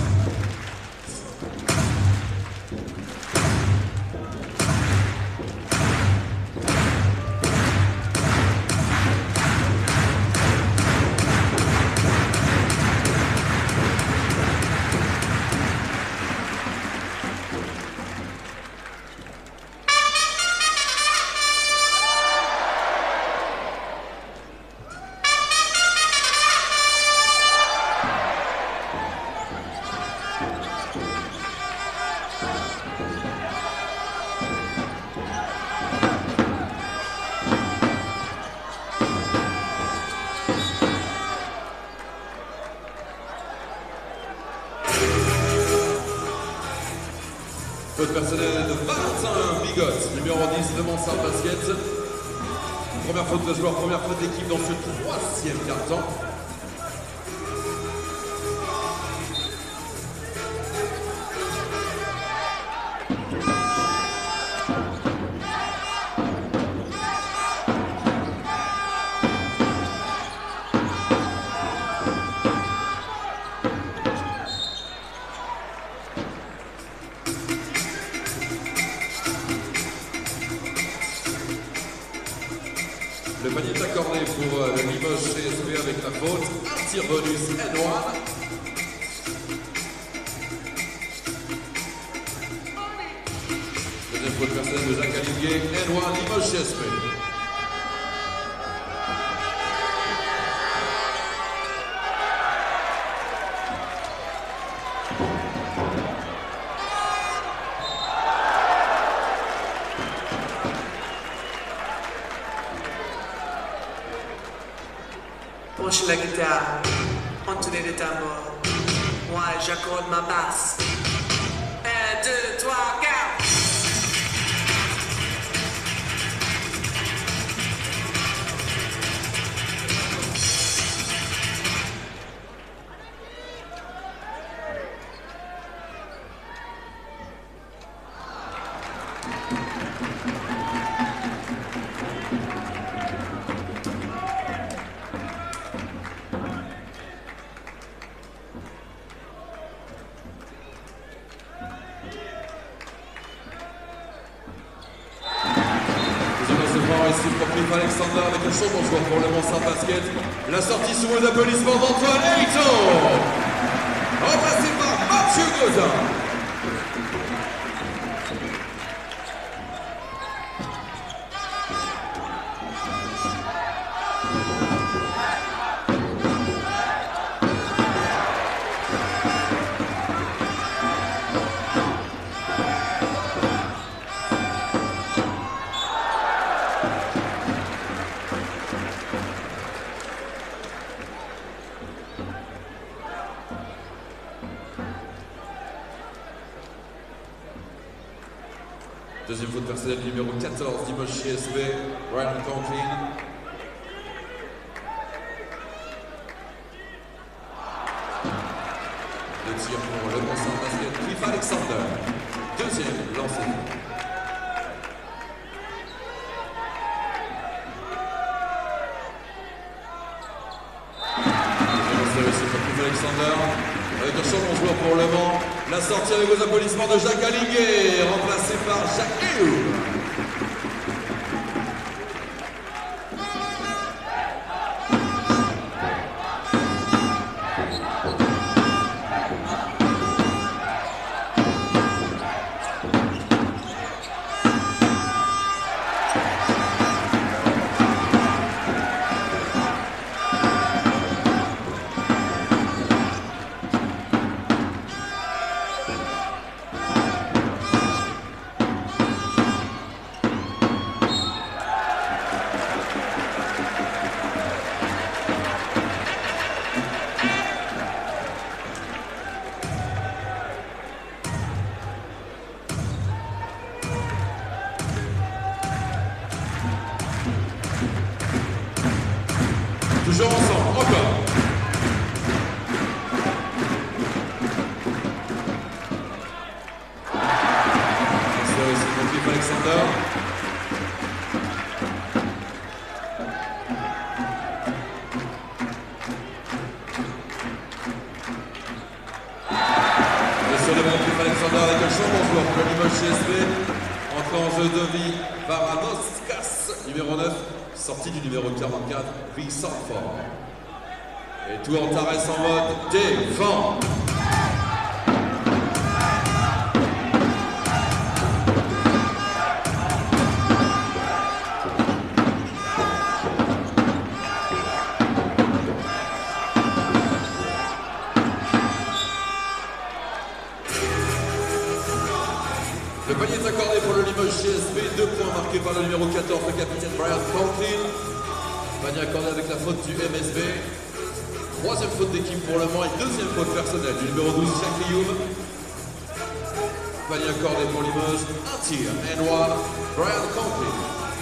Faute personnelle de Valentin Bigotte, numéro 10 de Mansart Basket. Première faute de joueur, première faute d'équipe dans ce troisième quart-temps. Le panier est accordé pour le Limoges CSP avec la faute. Un tir bonus N1. Deuxième faute personnelle de Jacques Alinguet. N1 Limoges CSP. Penche la guitare, entonner les tambours. Moi, j'accorde ma basse. 1, 2, 3, 4. Ici pour Cliff Alexander avec un chaud bonjour pour le Monsard Basket. La sortie sous les applaudissements d'Antoine Ayton, remplacé par Mathieu Gauzin. Deuxième faute personnelle numéro 14 Limoges CSP, Ryan Conklin. Le tir pour le Monsard Basket, Cliff Alexander. Deuxième lancé. Alexander avec un changement joueur pour le Mans. La sortie avec aux applaudissements de Jacques Alinguet, remplacé par Jacques Héou. Toujours ensemble, encore. C'est aussi pour Cliff Alexander. Et sur le banc, Cliff Alexander avec un changement joueur pour Limoges CSP. Entrée en jeu de vie par Anoskas, numéro 9. Sortie du numéro 44, V. Sanford. Et tout Antares en mode défend. Le panier est accordé pour le Limoges CSP, 2 points marqués par le numéro 14, le capitaine Brian Conklin. Panier accordé avec la faute du MSB. Troisième faute d'équipe pour le Mans et deuxième faute personnelle du numéro 12, Jacques Lioum. Panier accordé pour Limoges, un tir, N1, Brian Conklin.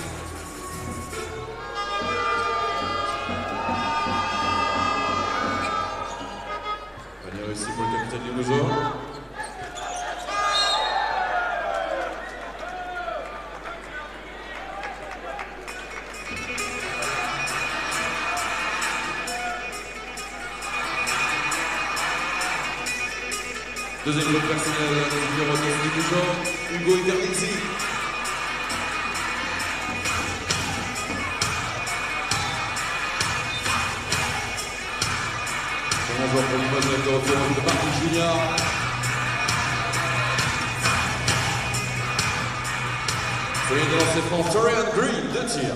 Panier réussi pour le capitaine Limougeau. Deuxième faute personnelle du numéro 10 du Hugo Ivernizzi. Grand joueur pour l'image avec le repérage de Marc Junior. Sur les de lancer franc, Torian Green, 2 tirs.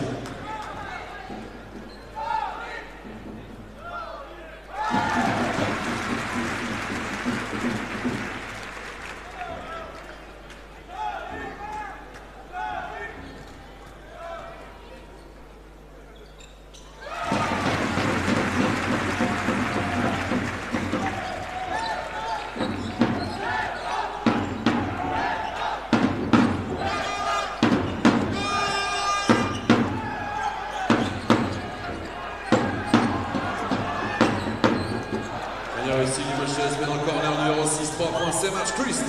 Ici, l'image CSB dans le corner numéro 6, 3 points, c'est match Christ.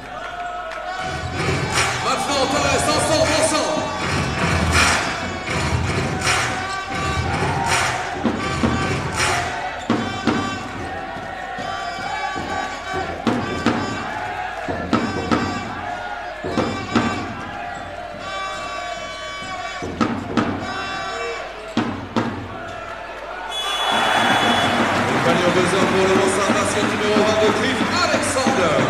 Maintenant, Torres, ensemble. Pour le Mont Basket numéro 22, Cliff Alexander.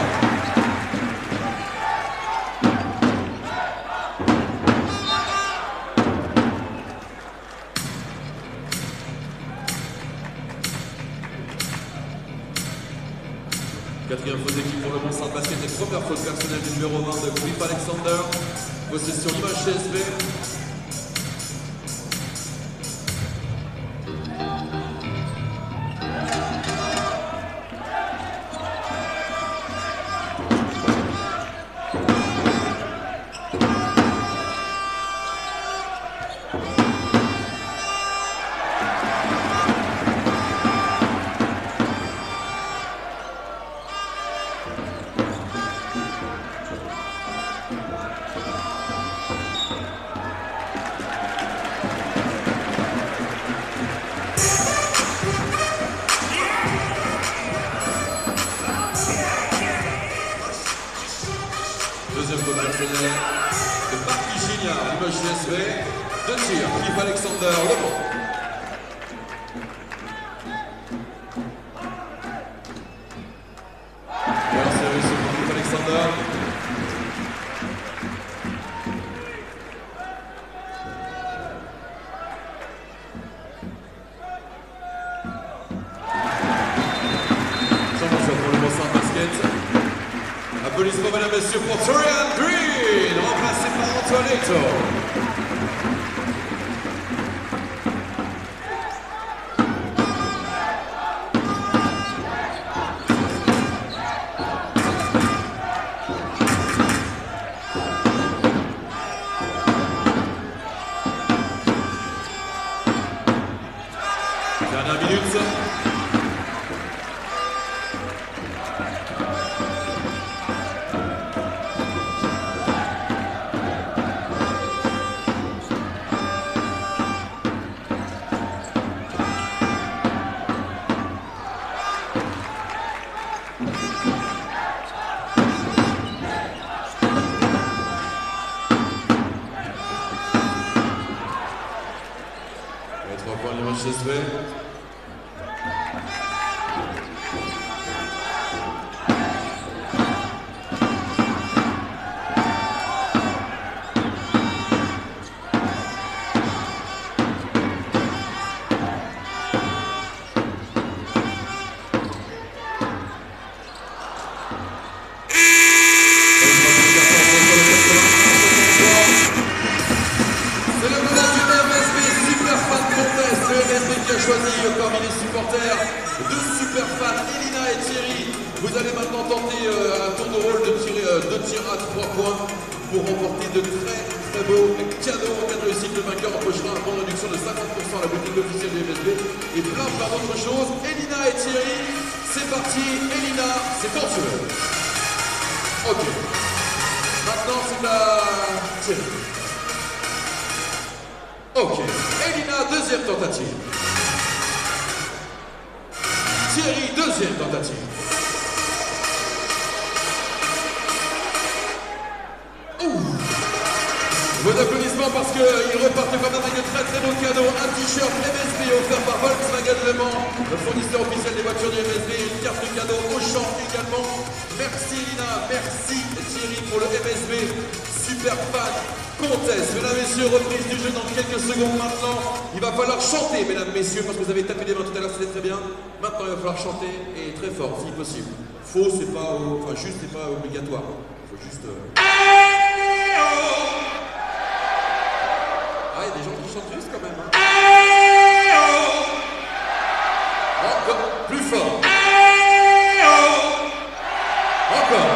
Quatrième faute d'équipe pour le Mont Basket et première faute personnelle du numéro 22, Cliff Alexander. Possession image CSB. Deuxième faute personnelle de Marquis Gignard, l'image CSB, 2 tirs, Cliff Alexander, le bon. Et en série sur Cliff Alexander. Changement pour le Mont Basket. Applaudissements, mesdames et messieurs, pour Torian Green, remplacé par Antoinetto. Dernière minute. Et 3 points l'image CSB. Parmi les supporters, 2 super fans, Elina et Thierry. Vous allez maintenant tenter un tour de rôle de tirer 2 tirs à 3 points pour remporter de très beaux cadeaux. En cas de réussite, le vainqueur empochera un bon de réduction de 50% à la boutique officielle du MSB et plein d'autres choses. Elina et Thierry, c'est parti. Elina, c'est quand tu veux. Ok. Maintenant, c'est à Thierry. Ok. Elina, deuxième tentative. Thierry, deuxième tentative. Bon applaudissement applaudissements parce qu'ils repartent quand même avec de très très beaux cadeaux. Un t-shirt MSB offert par Volkswagen Le Mans, le fournisseur officiel des voitures du MSB, une carte de cadeau au champ également. Merci Lina, merci Thierry pour le MSB. Super fan contest. Mesdames, messieurs, reprise du jeu dans quelques secondes maintenant. Il va falloir chanter, mesdames, messieurs, parce que vous avez tapé les mains tout à l'heure, c'était très bien. Maintenant, il va falloir chanter et très fort, si possible. Faux, c'est pas, enfin juste, c'est pas obligatoire. Il faut juste. Ah, il y a des gens qui chantent juste quand même. Hein. Encore plus fort. Encore.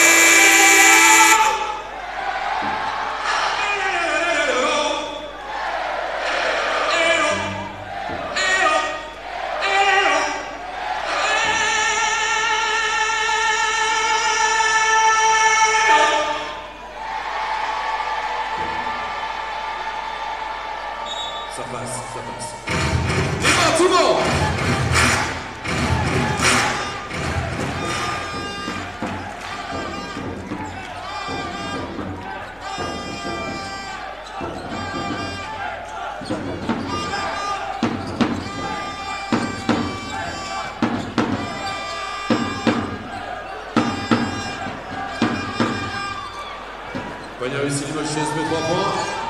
Ça passe, ça passe. Les mains, tout le monde! Pagna réussi Limoges CSP 3 points.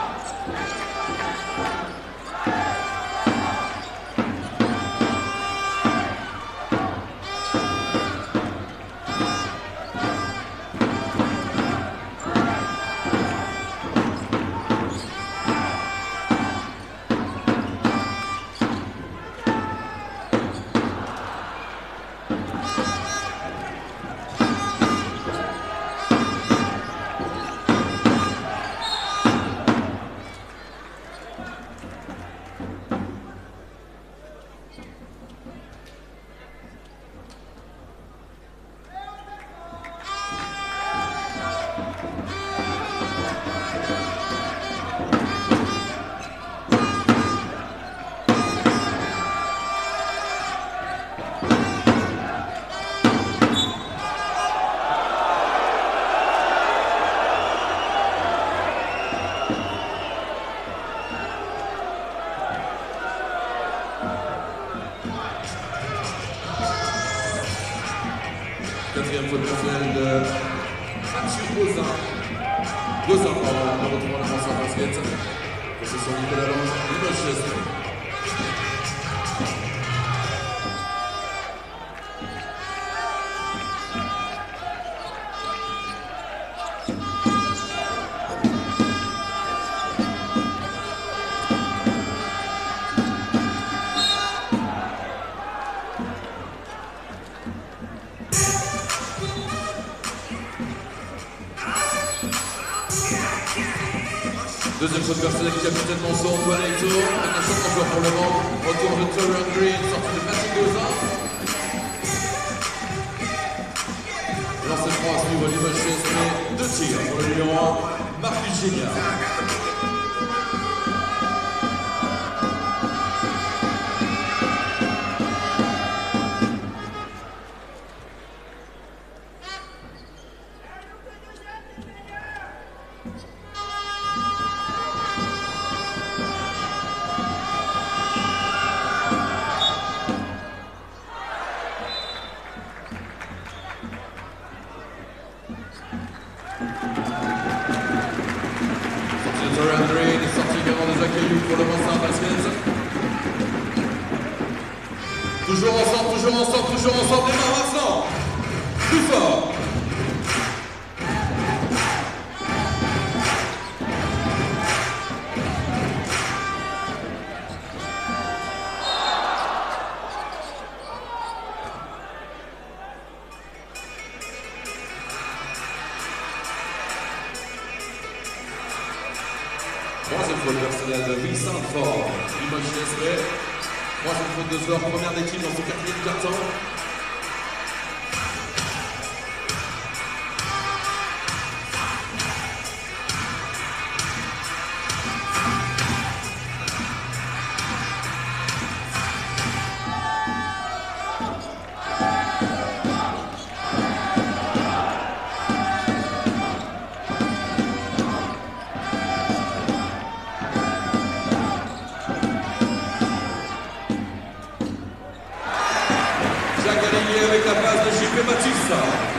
Quatrième faute personnelle de Mathieu Gauzin. Gauzin, pardon, en retournant la France en basket. Possession de Nicolas Lange, Limoges CSP. Deuxième faute personnelle du capitaine Monceau, Antoine Hector, avec un shot encore pour le vent. Retour de Torian Green, sortie de Mathieu Gauzin. Lancé franc à suivre Limoges CSP, 2 tirs pour le numéro 1, Marcus Génial. Torian Green est sorti également des accueils pour le Vincent Basket. Toujours ensemble, toujours ensemble, toujours ensemble. Les mains maintenant. Plus fort. Troisième faute personnelle de Vincent Ford, Limoges CSP. Troisième faute de joueur, première d'équipe dans son quatrième carton. Philippe et Mathis.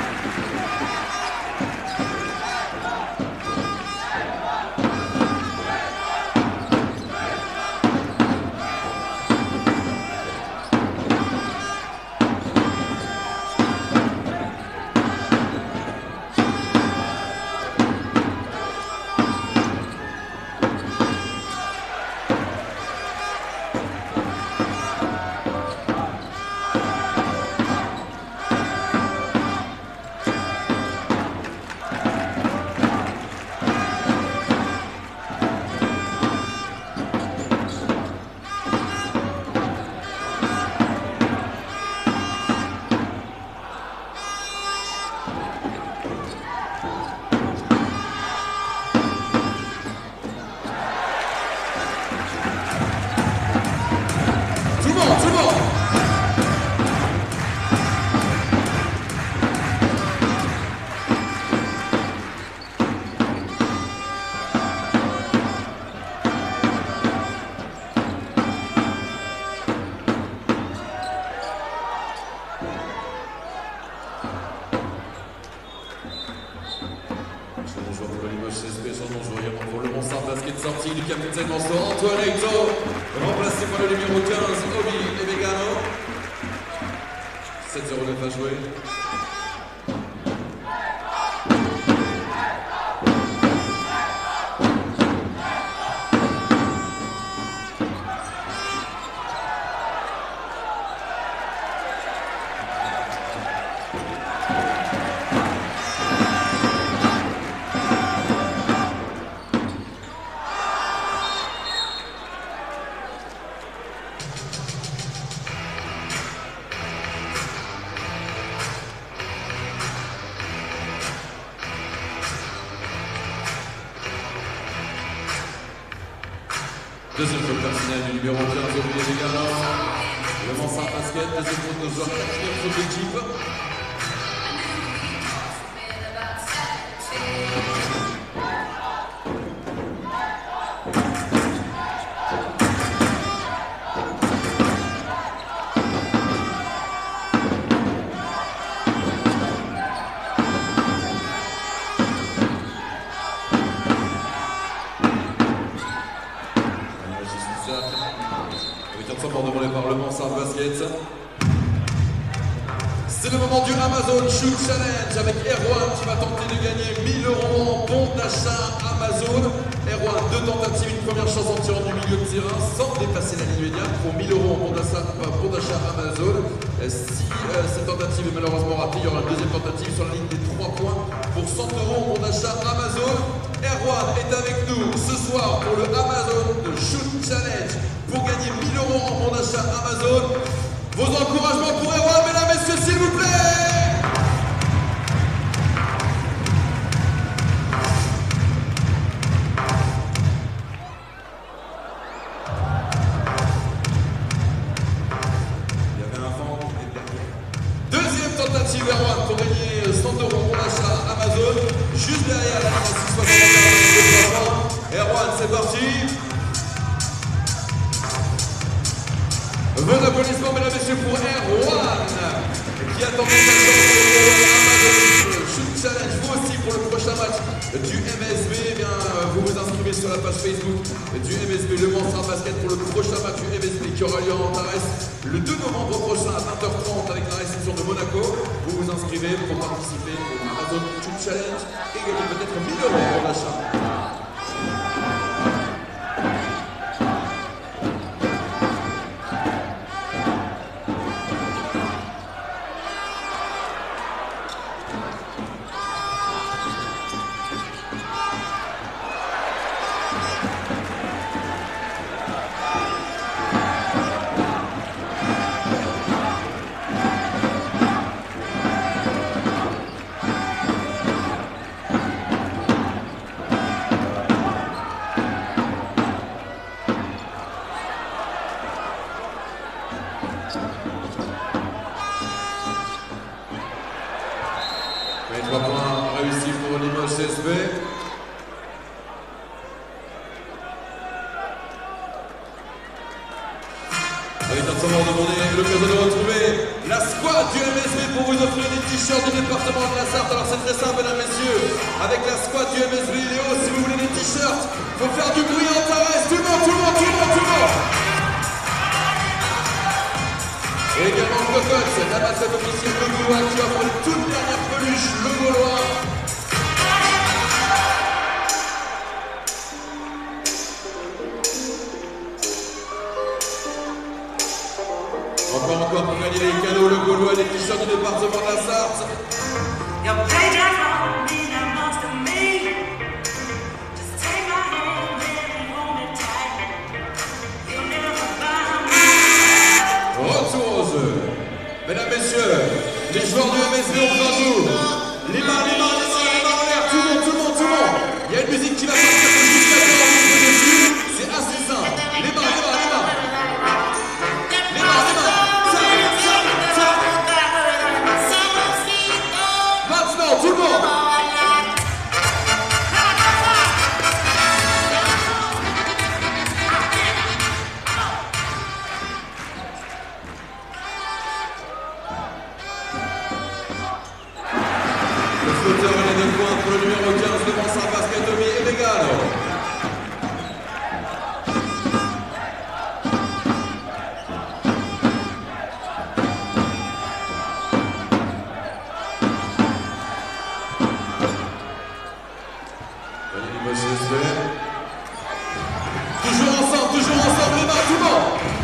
Sorti du capitaine Manso Antoine Hector, remplacé par le numéro 15 Obi et Vegano. 7-0-9 à jouer. Deuxième faute personnelle du numéro 15 Obi et Vegano. Le Mansart Basket, deuxième faute de joueur, quatrième faute d'équipe. Demandé par le Mansart Basket. C'est le moment du Amazon Shoot Challenge avec Erwan qui va tenter de gagner 1000 € en bon d'achat Amazon. Erwan, deux tentatives, une première chance en tirant du milieu de terrain sans dépasser la ligne médiane pour 1000 € en bon d'achat Amazon. Si cette tentative est malheureusement ratée, il y aura une deuxième tentative sur la ligne des 3 points pour 100 € en bon d'achat Amazon. Erwan est avec nous ce soir pour le Amazon Shoot Challenge pour gagner 1000 € en bon d'achat Amazon. Vos encouragements pour Erwan, mesdames, messieurs, s'il vous plaît. Il y avait un vent qui était derrière. Deuxième tentative, Erwan, pour gagner 100 € en bon d'achat Amazon. Juste derrière la ligne 661. Erwan, c'est parti. Vos applaudissements, mesdames et messieurs, pour Erwan, qui attendait sa chance pour Amazon Shoot Challenge. Vous aussi, pour le prochain match du MSB, eh bien, vous vous inscrivez sur la page Facebook du MSB, le Mansart Basket, pour le prochain match du MSB qui aura lieu en Antares le 2 novembre prochain à 20h30 avec la réception de Monaco. Vous vous inscrivez pour participer au Amazon Shoot Challenge et gagner peut-être 1000 € pour l'achat. Les 3 points réussis pour Limoges CSP. Avec un moment demandé l'occasion de retrouver la squad du MSB pour vous offrir des t-shirts du département de la Sarthe. Alors c'est très simple, mesdames, messieurs. Avec la squad du MSB, Léo, si vous voulez des t-shirts, faut faire du bruit en Tarès. Tout le monde, tout le monde, tout le monde, tout le monde. Et également Cocotte, la mascotte officielle Le Gaulois qui offre une toute dernière peluche Le Gaulois. Encore pour gagner les cadeaux, Le Gaulois, les t-shirts du département de la Sarthe. Retour au jeu. Mesdames, messieurs, les joueurs du MSB ont besoin de vous. Les mains en l'air, tout le monde, tout le monde, tout le monde. Il y a une musique qui va partir jusqu'à temps, dessus. C'est assez simple. Les mains. Maintenant, tout le monde. Le flotteur est de pointe pour le numéro 15 devant sa basket Obi et Vegano. Toujours ensemble, les mains, tout le monde.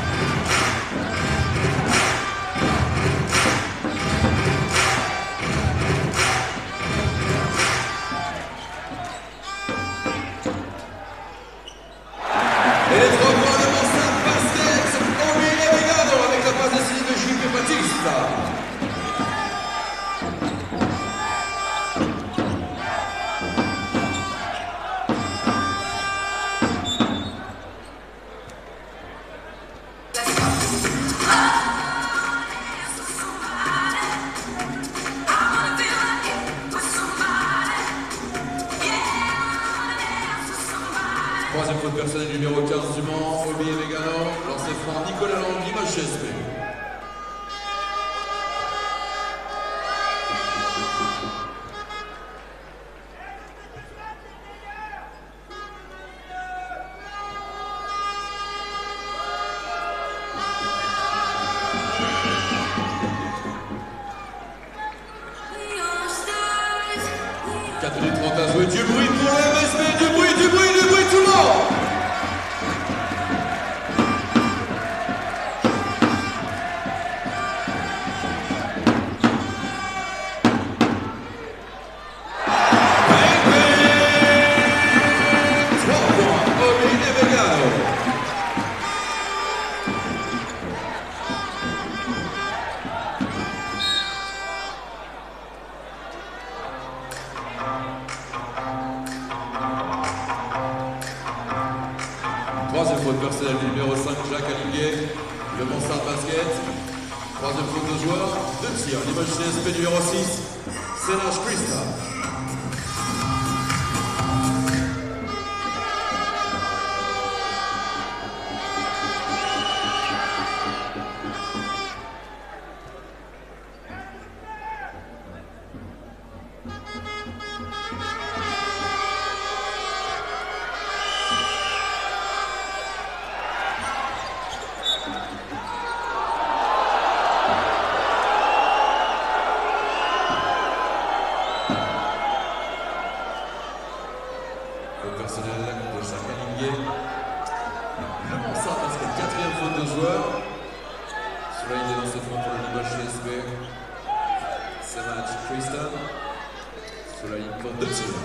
Et les 3 points devant sa basket, Obi et Vegano avec la passe décisive de Jules Batista. Troisième faute personnelle numéro 15 du Mans, Obi et Vegano. Lancé franc Nicolas Lang, l'image GSP. Quatre minutes 30 à jouer, du bruit pour le MSB, du bruit, tout le monde. Troisième faute personnelle du numéro 5, Jacques Aliguet, le Mansart Basket. Troisième faute de joueur, 2 tirs, l'image CSP numéro 6, Sénage Christa. Personnel de Jacques Aliguet. Le Mansart Basket, 4e faute de joueur. Cela il est dans ce front pour le Limoges GSP. Sénage Christa. Cela il plante 2 tirs.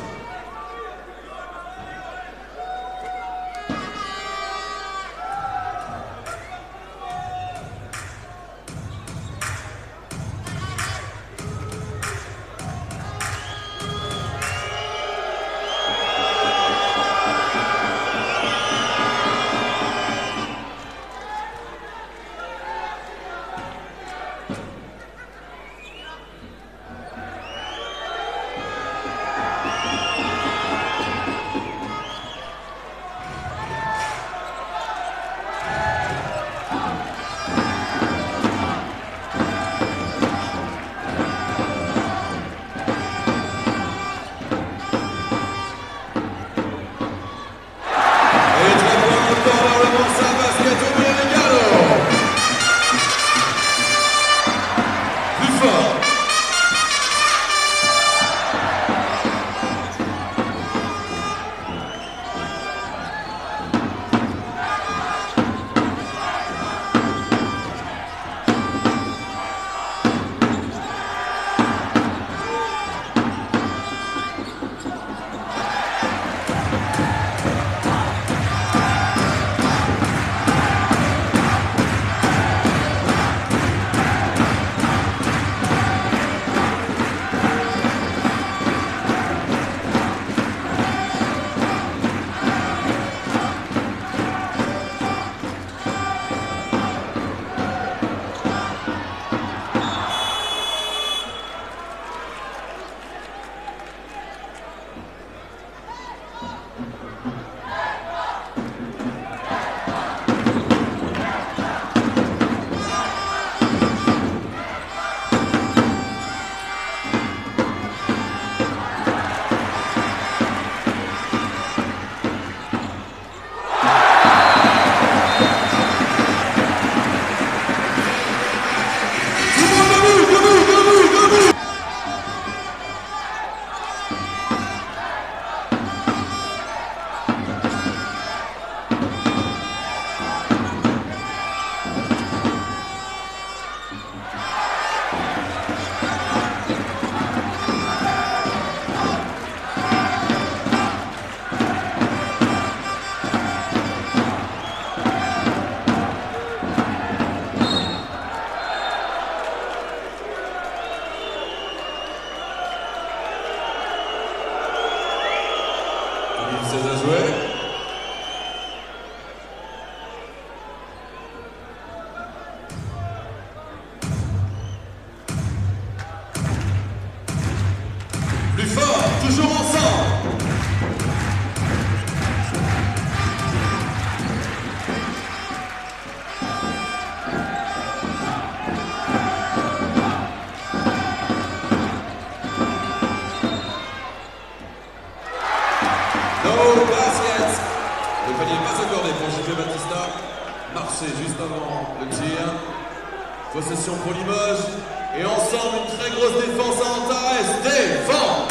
Marché juste avant le tir. Possession pour Limoges. Et ensemble, une très grosse défense à Antares. Défense!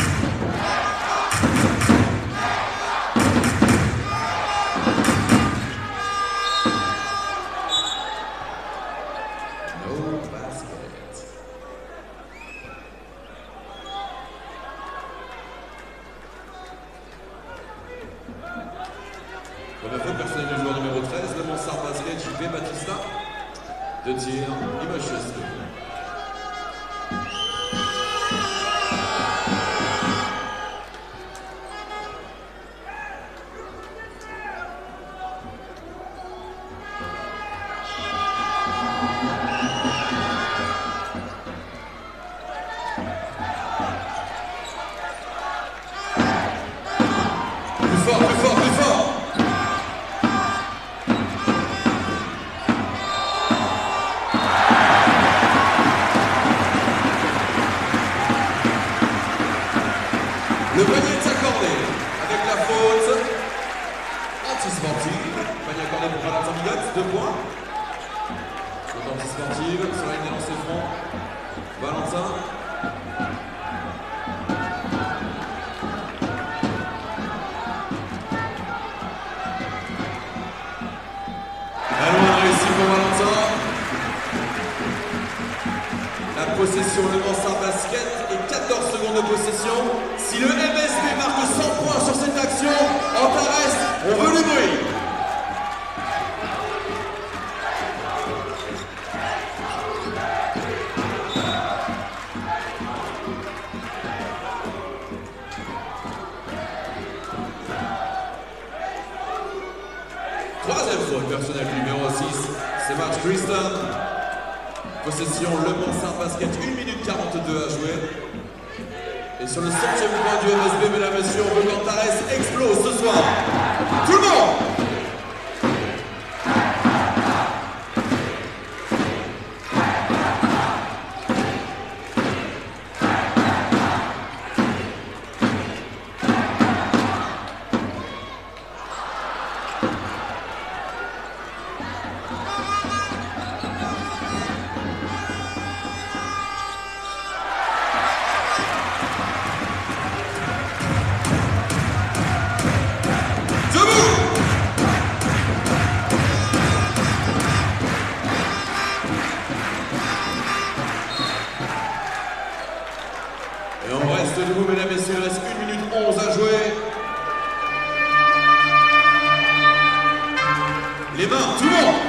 No basket. Comme a fait personnel du joueur numéro 13, le Mansart Basket, JP Batista. 2 tirs, Limoges USB. Plus fort, plus fort, plus fort! Le panier est accordé avec la faute anti-sportive. Panier accordé pour Valentin Bigot, 2 points. Faute anti-sportive sur la ligne de lancer franc. Valentin. La loin réussi pour Valentin. La possession, le Mansart Basket et 14 secondes de possession. Si le MSB marque 100 points sur cette action, Antares, on veut du bruit. Troisième faute personnelle numéro 6, c'est Mark Christian. Possession, le Mansart Basket, 1 minute 42 à jouer. Et sur le 7e point du MSB, mesdames et messieurs, on veut qu'Antares explose ce soir. Tout le monde! Et on reste debout, mesdames et messieurs, il reste 1 minute 11 à jouer. Les mains, tout le monde!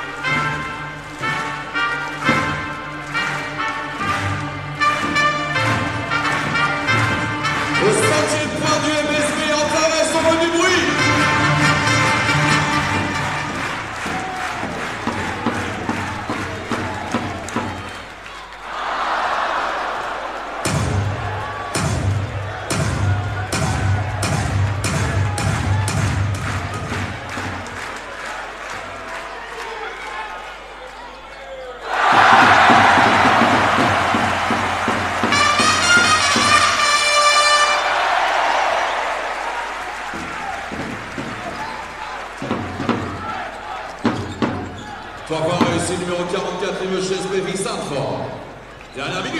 Au 7e point du MSB, Antares, on veut du bruit! Pour avoir réussi le numéro 44, Limoges SB Saint-Fort. Dernière minute.